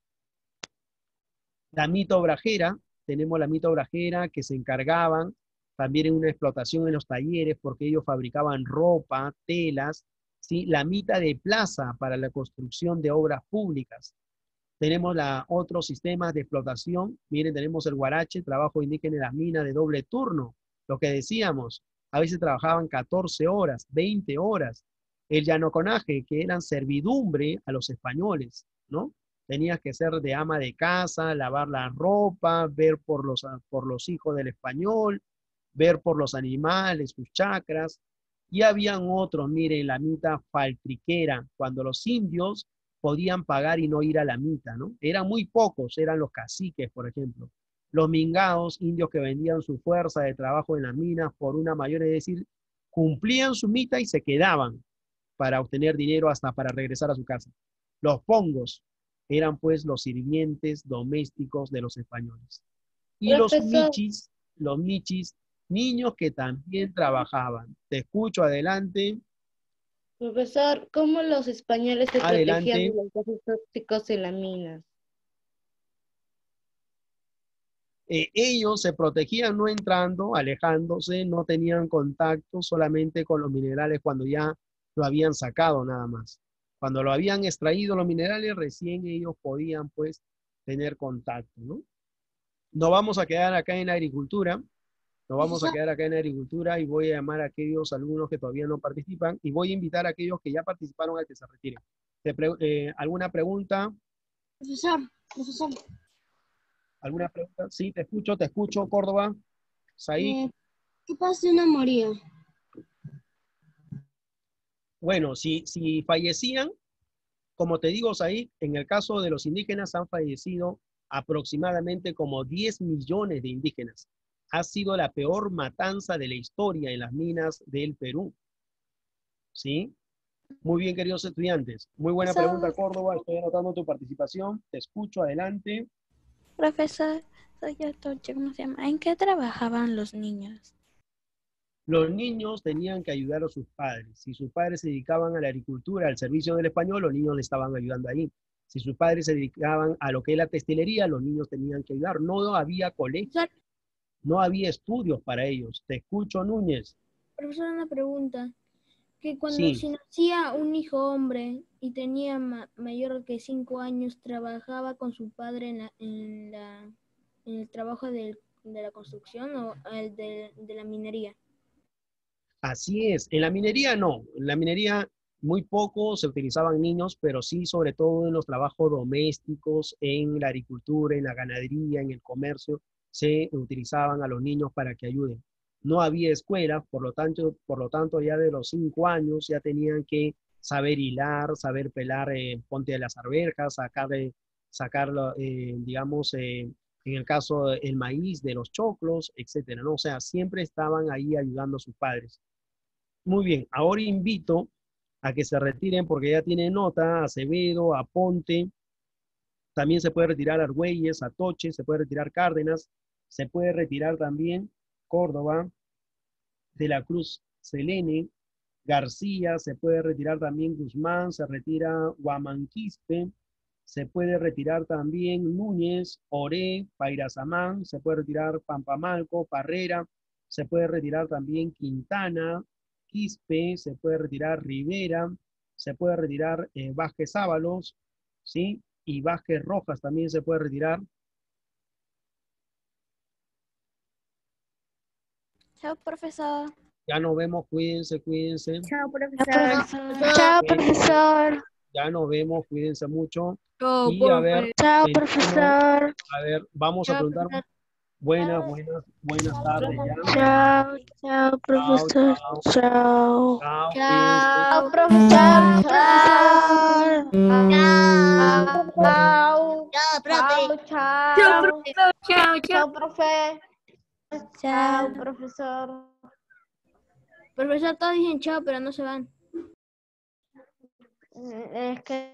A: La mita obrajera, tenemos la mita obrajera que se encargaban también en una explotación en los talleres porque ellos fabricaban ropa, telas, ¿sí? La mita de plaza para la construcción de obras públicas. Tenemos la, otros sistemas de explotación. Miren, tenemos el huarache, trabajo indígena en las minas de doble turno. Lo que decíamos, a veces trabajaban catorce horas, veinte horas. El llanoconaje, que eran servidumbre a los españoles, ¿no? Tenías que ser de ama de casa, lavar la ropa, ver por los, por los hijos del español, ver por los animales, sus chacras. Y habían otros, miren, la mita faltriquera, cuando los indios podían pagar y no ir a la mita, ¿no? Eran muy pocos, eran los caciques, por ejemplo. Los mingados, indios que vendían su fuerza de trabajo en las minas por una mayor, es decir, cumplían su mita y se quedaban para obtener dinero hasta para regresar a su casa. Los pongos eran pues los sirvientes domésticos de los españoles. Y
L: Profesor.
A: los michis, los michis, niños que también trabajaban. Te escucho, adelante.
L: Profesor, ¿cómo los españoles se
A: Adelante.
L: protegían de los gases tóxicos en las minas?
A: Eh, ellos se protegían no entrando, alejándose, no tenían contacto solamente con los minerales cuando ya lo habían sacado nada más. Cuando lo habían extraído los minerales, recién ellos podían pues tener contacto, ¿no? Nos vamos a quedar acá en la agricultura. Nos vamos a quedar acá en la agricultura y voy a llamar a aquellos alumnos que todavía no participan y voy a invitar a aquellos que ya participaron a que se retiren. ¿Te pre eh, ¿Alguna pregunta?
I: Profesor, profesor.
A: ¿Alguna pregunta? Sí, te escucho, te escucho, Córdoba. Saí.
I: Eh, ¿Qué pasa si uno moría?
A: Bueno, si, si fallecían, como te digo, Saí, en el caso de los indígenas han fallecido aproximadamente como diez millones de indígenas. Ha sido la peor matanza de la historia en las minas del Perú. ¿Sí? Muy bien, queridos estudiantes. Muy buena
H: Profesor.
A: pregunta, Córdoba. Estoy anotando tu participación. Te escucho, adelante.
H: Profesor, soy Artur, ¿cómo se llama? ¿En qué trabajaban los niños?
A: Los niños tenían que ayudar a sus padres. Si sus padres se dedicaban a la agricultura, al servicio del español, los niños le estaban ayudando ahí. Si sus padres se dedicaban a lo que es la textilería, los niños tenían que ayudar. No había colegio, no había estudios para ellos. Te escucho, Núñez.
I: Profesor, una pregunta. Que cuando
A: Sí.
I: si nacía un hijo hombre y tenía ma- mayor que cinco años, trabajaba con su padre en, la, en, la, en el trabajo del- de la construcción o el de, de la minería.
A: Así es. En la minería no. En la minería muy poco se utilizaban niños, pero sí sobre todo en los trabajos domésticos, en la agricultura, en la ganadería, en el comercio, se utilizaban a los niños para que ayuden. No había escuela, por lo tanto, por lo tanto ya de los cinco años ya tenían que saber hilar, saber pelar eh, ponte de las arvejas, sacar, eh, sacarlo, eh, digamos, eh, en el caso el maíz de los choclos, etcétera, ¿no? O sea, siempre estaban ahí ayudando a sus padres. Muy bien, ahora invito a que se retiren porque ya tienen nota, a Acevedo, a Ponte, también se puede retirar Argüelles, Atoche, se puede retirar Cárdenas, se puede retirar también Córdoba, De la Cruz, Selene, García, se puede retirar también Guzmán, se retira Huamanquispe, se puede retirar también Núñez, Oré, Pairasamán, se puede retirar Pampamalco, Parrera, se puede retirar también Quintana, Quispe, se puede retirar Rivera, se puede retirar eh, Vázquez Ábalos, ¿sí? Y Vázquez Rojas también se puede retirar.
H: Chao, profesor.
A: Ya nos vemos, cuídense, cuídense.
E: Chao,
H: profesor.
E: Chao,
A: Eh,
E: profesor.
A: ya nos vemos, cuídense mucho.
I: Chao,
A: Y a ver,
E: Chao,
A: el turno,
E: profesor.
A: a ver, vamos a
I: Chao,
A: preguntar
I: profesor.
A: buenas, buenas, buenas tardes ya.
E: Chao, chao,
A: Chao,
E: profesor.
A: chao,
E: Chao.
A: chao, cuídense.
F: Chao,
E: Chao,
F: profesor.
E: profesor.
F: Chao. Chao.
B: Chao, profe.
F: Chao,
I: Chao,
F: chao.
I: profesor. Chao, chao.
F: Chao, profe. Chao,
E: Chao.
F: profesor.
I: Profesor, todos dicen chao, pero no se van.
F: Es que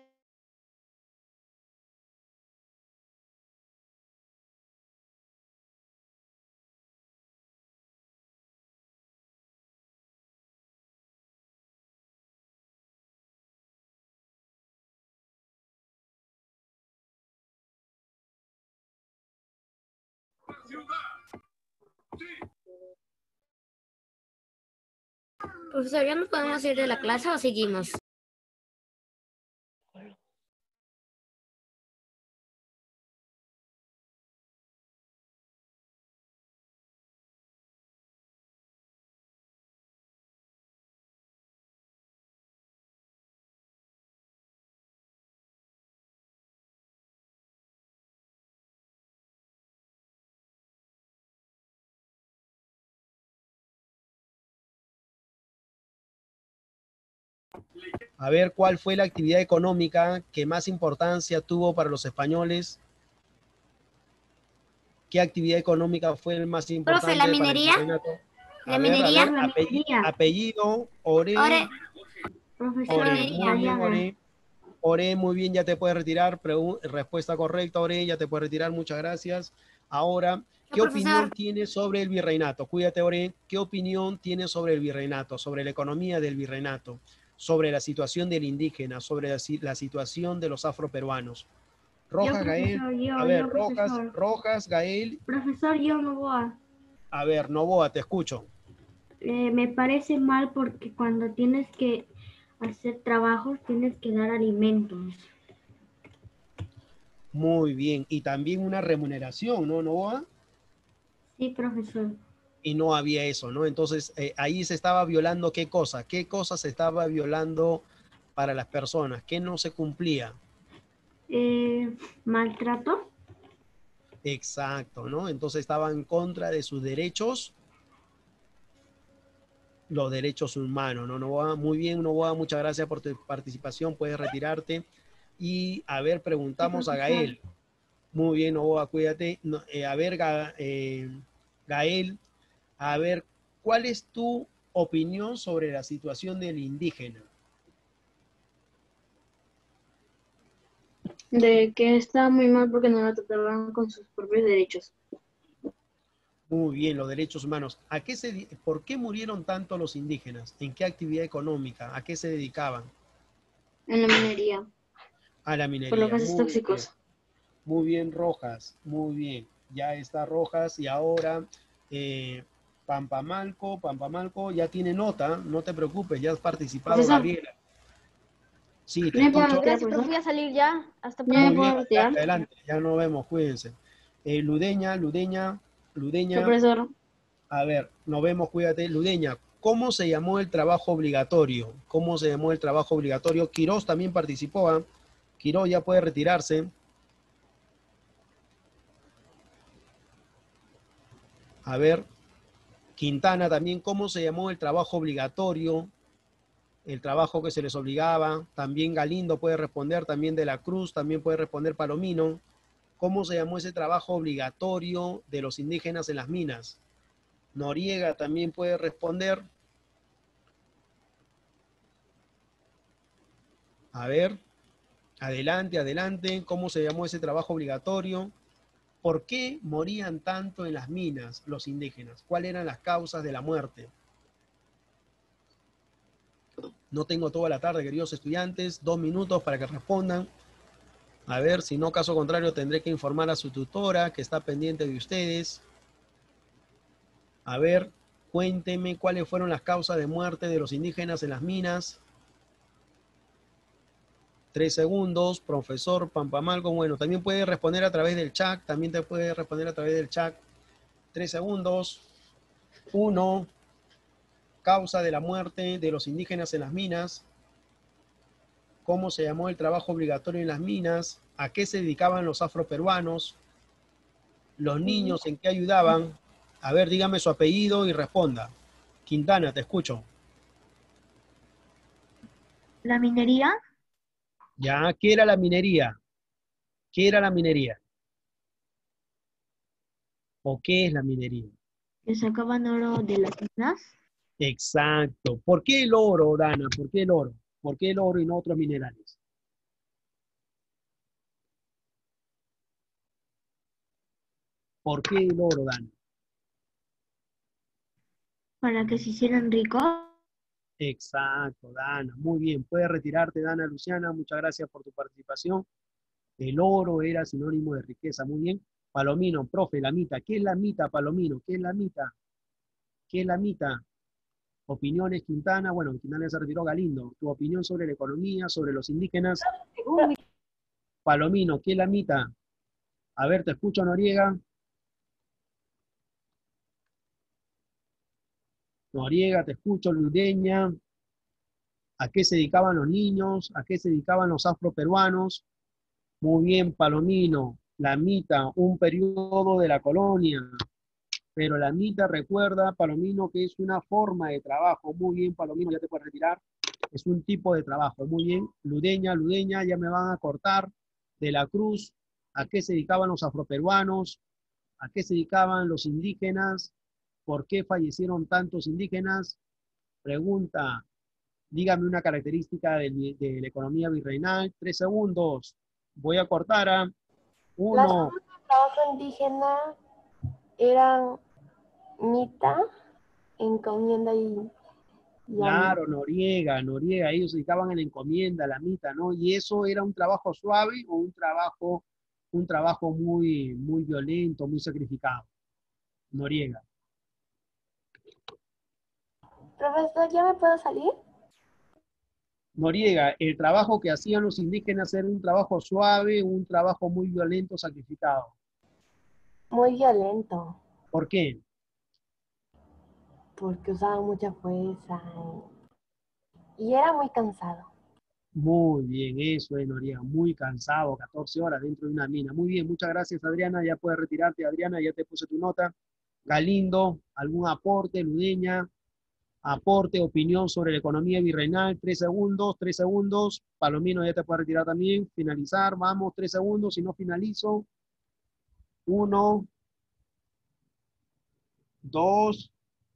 E: Profesor, ¿ya nos podemos ir de la clase o seguimos?
A: A ver, ¿cuál fue la actividad económica que más importancia tuvo para los españoles? ¿Qué actividad económica fue el más importante
E: ¿la
A: para el
E: minería?
A: virreinato? A
E: ¿La
A: ver, a
E: minería?
A: ver,
E: La
A: apellido,
E: minería.
A: apellido, Ore,
E: Ore.
F: profesor,
A: Ore,
E: minería.
A: muy bien, Ore. Ore, muy bien, ya te puedes retirar. Pregu- respuesta correcta, Ore, ya te puedes retirar. Muchas gracias. Ahora, ¿qué
E: Profesor.
A: opinión tienes sobre el virreinato? Cuídate, Ore. ¿Qué opinión tienes sobre el virreinato, sobre la economía del virreinato, sobre la situación del indígena, sobre la, si- la situación de los afroperuanos? Rojas,
F: Yo,
A: Gael.
F: profesor, yo,
A: A ver,
F: yo,
A: Rojas,
F: profesor.
A: Rojas, Gael.
F: Profesor, yo no voy a.
A: A ver, Novoa, te escucho.
F: Eh, me parece mal porque cuando tienes que hacer trabajos tienes que dar alimentos.
A: Muy bien. Y también una remuneración, ¿no, Novoa?
F: Sí, profesor.
A: Y no había eso, ¿no? Entonces, eh, ahí se estaba violando qué cosa, qué cosa se estaba violando para las personas, qué no se cumplía.
F: Eh, maltrato.
A: Exacto, ¿no? Entonces estaba en contra de sus derechos, los derechos humanos, ¿no? Novoa, muy bien, Novoa, muchas gracias por tu participación, puedes retirarte. Y a ver, preguntamos a Gael. Muy bien, Novoa, cuídate. No, eh, a ver, Ga- eh, Gael, a ver, ¿cuál es tu opinión sobre la situación del indígena?
M: De que está muy mal porque no lo trataban con sus propios derechos.
A: Muy bien, los derechos humanos. ¿A qué se, ¿Por qué murieron tanto los indígenas? ¿En qué actividad económica? ¿A qué se dedicaban?
B: En la minería.
A: A la
B: Por los
A: minería.
B: gases
A: Muy
B: tóxicos.
A: bien. Muy bien, Rojas. Muy bien. Ya está Rojas y ahora eh, Pampamalco, Pampamalco ya tiene nota. No te preocupes, ya has participado,
B: Profesor.
A: Gabriela. Sí, te
B: ¿No me puedo
A: escucho.
B: retirar,
F: Gracias, profe, voy a salir ya. Hasta
B: ¿No me
A: Muy
F: pronto.
A: bien,
B: puedo retirar?
A: adelante. Ya nos vemos, cuídense. Eh, Ludeña, Ludeña, Ludeña.
B: Profesor.
A: A ver, nos vemos, cuídate. Ludeña, ¿cómo se llamó el trabajo obligatorio? ¿Cómo se llamó el trabajo obligatorio? Quirós también participó, ¿ah? Quirós ya puede retirarse. A ver, Quintana también, ¿cómo se llamó el trabajo obligatorio? El trabajo que se les obligaba. También Galindo puede responder, también De la Cruz, también puede responder Palomino. ¿Cómo se llamó ese trabajo obligatorio de los indígenas en las minas? Noriega también puede responder. A ver, adelante, adelante. ¿Cómo se llamó ese trabajo obligatorio? ¿Por qué morían tanto en las minas los indígenas? ¿Cuáles eran las causas de la muerte? No tengo toda la tarde, queridos estudiantes. Dos minutos para que respondan. A ver, si no, caso contrario, tendré que informar a su tutora que está pendiente de ustedes. A ver, cuénteme cuáles fueron las causas de muerte de los indígenas en las minas. Tres segundos, profesor Pampamalco. Bueno, también puede responder a través del chat. También te puede responder a través del chat. Tres segundos. Uno. Causa de la muerte de los indígenas en las minas. ¿Cómo se llamó el trabajo obligatorio en las minas? ¿A qué se dedicaban los afroperuanos? ¿Los niños en qué ayudaban? A ver, dígame su apellido y responda. Quintana, te escucho.
F: ¿La minería?
A: Ya, ¿qué era la minería? ¿Qué era la minería? ¿O qué es la minería?
F: ¿Que sacaban oro de las minas?
A: Exacto. ¿Por qué el oro, Dana? ¿Por qué el oro? ¿Por qué el oro y no otros minerales? ¿Por qué el oro, Dana?
F: Para que se hicieran ricos.
A: Exacto, Dana. Muy bien. Puedes retirarte, Dana Luciana. Muchas gracias por tu participación. El oro era sinónimo de riqueza. Muy bien. Palomino, profe, la mita. ¿Qué es la mita, Palomino? ¿Qué es la mita? ¿Qué es la mita? Opiniones, Quintana. Bueno, Quintana ya se retiró. Galindo. Tu opinión sobre la economía, sobre los indígenas. Palomino, ¿qué es la mita? A ver, te escucho, Noriega. Noriega, te escucho, Ludeña. ¿A qué se dedicaban los niños? ¿A qué se dedicaban los afroperuanos? Muy bien, Palomino. La mita, un periodo de la colonia. Pero la mita, recuerda, Palomino, que es una forma de trabajo. Muy bien, Palomino, ya te puedes retirar. Es un tipo de trabajo. Muy bien. Ludeña, Ludeña, ya me van a cortar. De la Cruz, ¿a qué se dedicaban los afroperuanos? ¿A qué se dedicaban los indígenas? ¿Por qué fallecieron tantos indígenas? Pregunta, dígame una característica de, de la economía virreinal. Tres segundos. Voy a cortar a
F: Las
A: uno.
F: formas de trabajo indígena eran mita, encomienda y
A: Claro, Noriega, Noriega, ellos se dedicaban a la encomienda, la mita, ¿no? Y eso era un trabajo suave o un trabajo, un trabajo muy, muy violento, muy sacrificado. Noriega.
F: Profesor, ¿ya me puedo salir?
A: Noriega, el trabajo que hacían los indígenas era un trabajo suave, un trabajo muy violento, sacrificado.
F: Muy violento,
A: ¿Por qué?
F: porque usaban mucha fuerza y era muy cansado.
A: Muy bien, eso es, Noriega, muy cansado, catorce horas dentro de una mina. Muy bien, muchas gracias, Adriana, ya puedes retirarte, Adriana, ya te puse tu nota. Galindo, ¿algún aporte, Ludeña? Aporte, opinión sobre la economía virreinal, tres segundos, tres segundos. Palomino ya te puede retirar también. Finalizar, vamos, tres segundos, si no finalizo. Uno, dos,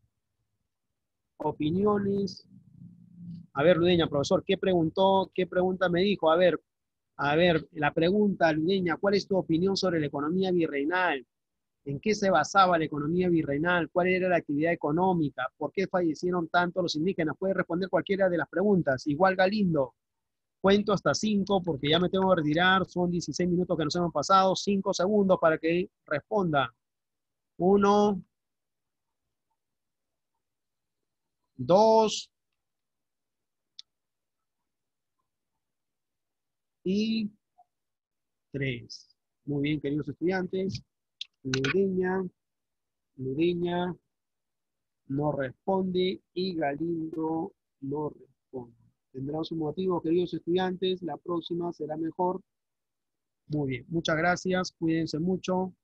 A: opiniones. A ver, Ludeña, profesor, ¿qué preguntó? ¿Qué pregunta me dijo? A ver, a ver, la pregunta, Ludeña, ¿cuál es tu opinión sobre la economía virreinal? ¿En qué se basaba la economía virreinal? ¿Cuál era la actividad económica? ¿Por qué fallecieron tanto los indígenas? Puede responder cualquiera de las preguntas. Igual Galindo. Cuento hasta cinco porque ya me tengo que retirar. Son dieciséis minutos que nos hemos pasado. Cinco segundos para que responda. Uno. Dos. Y tres. Muy bien, queridos estudiantes. Ludeña. Ludeña no responde y Galindo no responde. Tendrán su motivo, queridos estudiantes. La próxima será mejor. Muy bien. Muchas gracias. Cuídense mucho.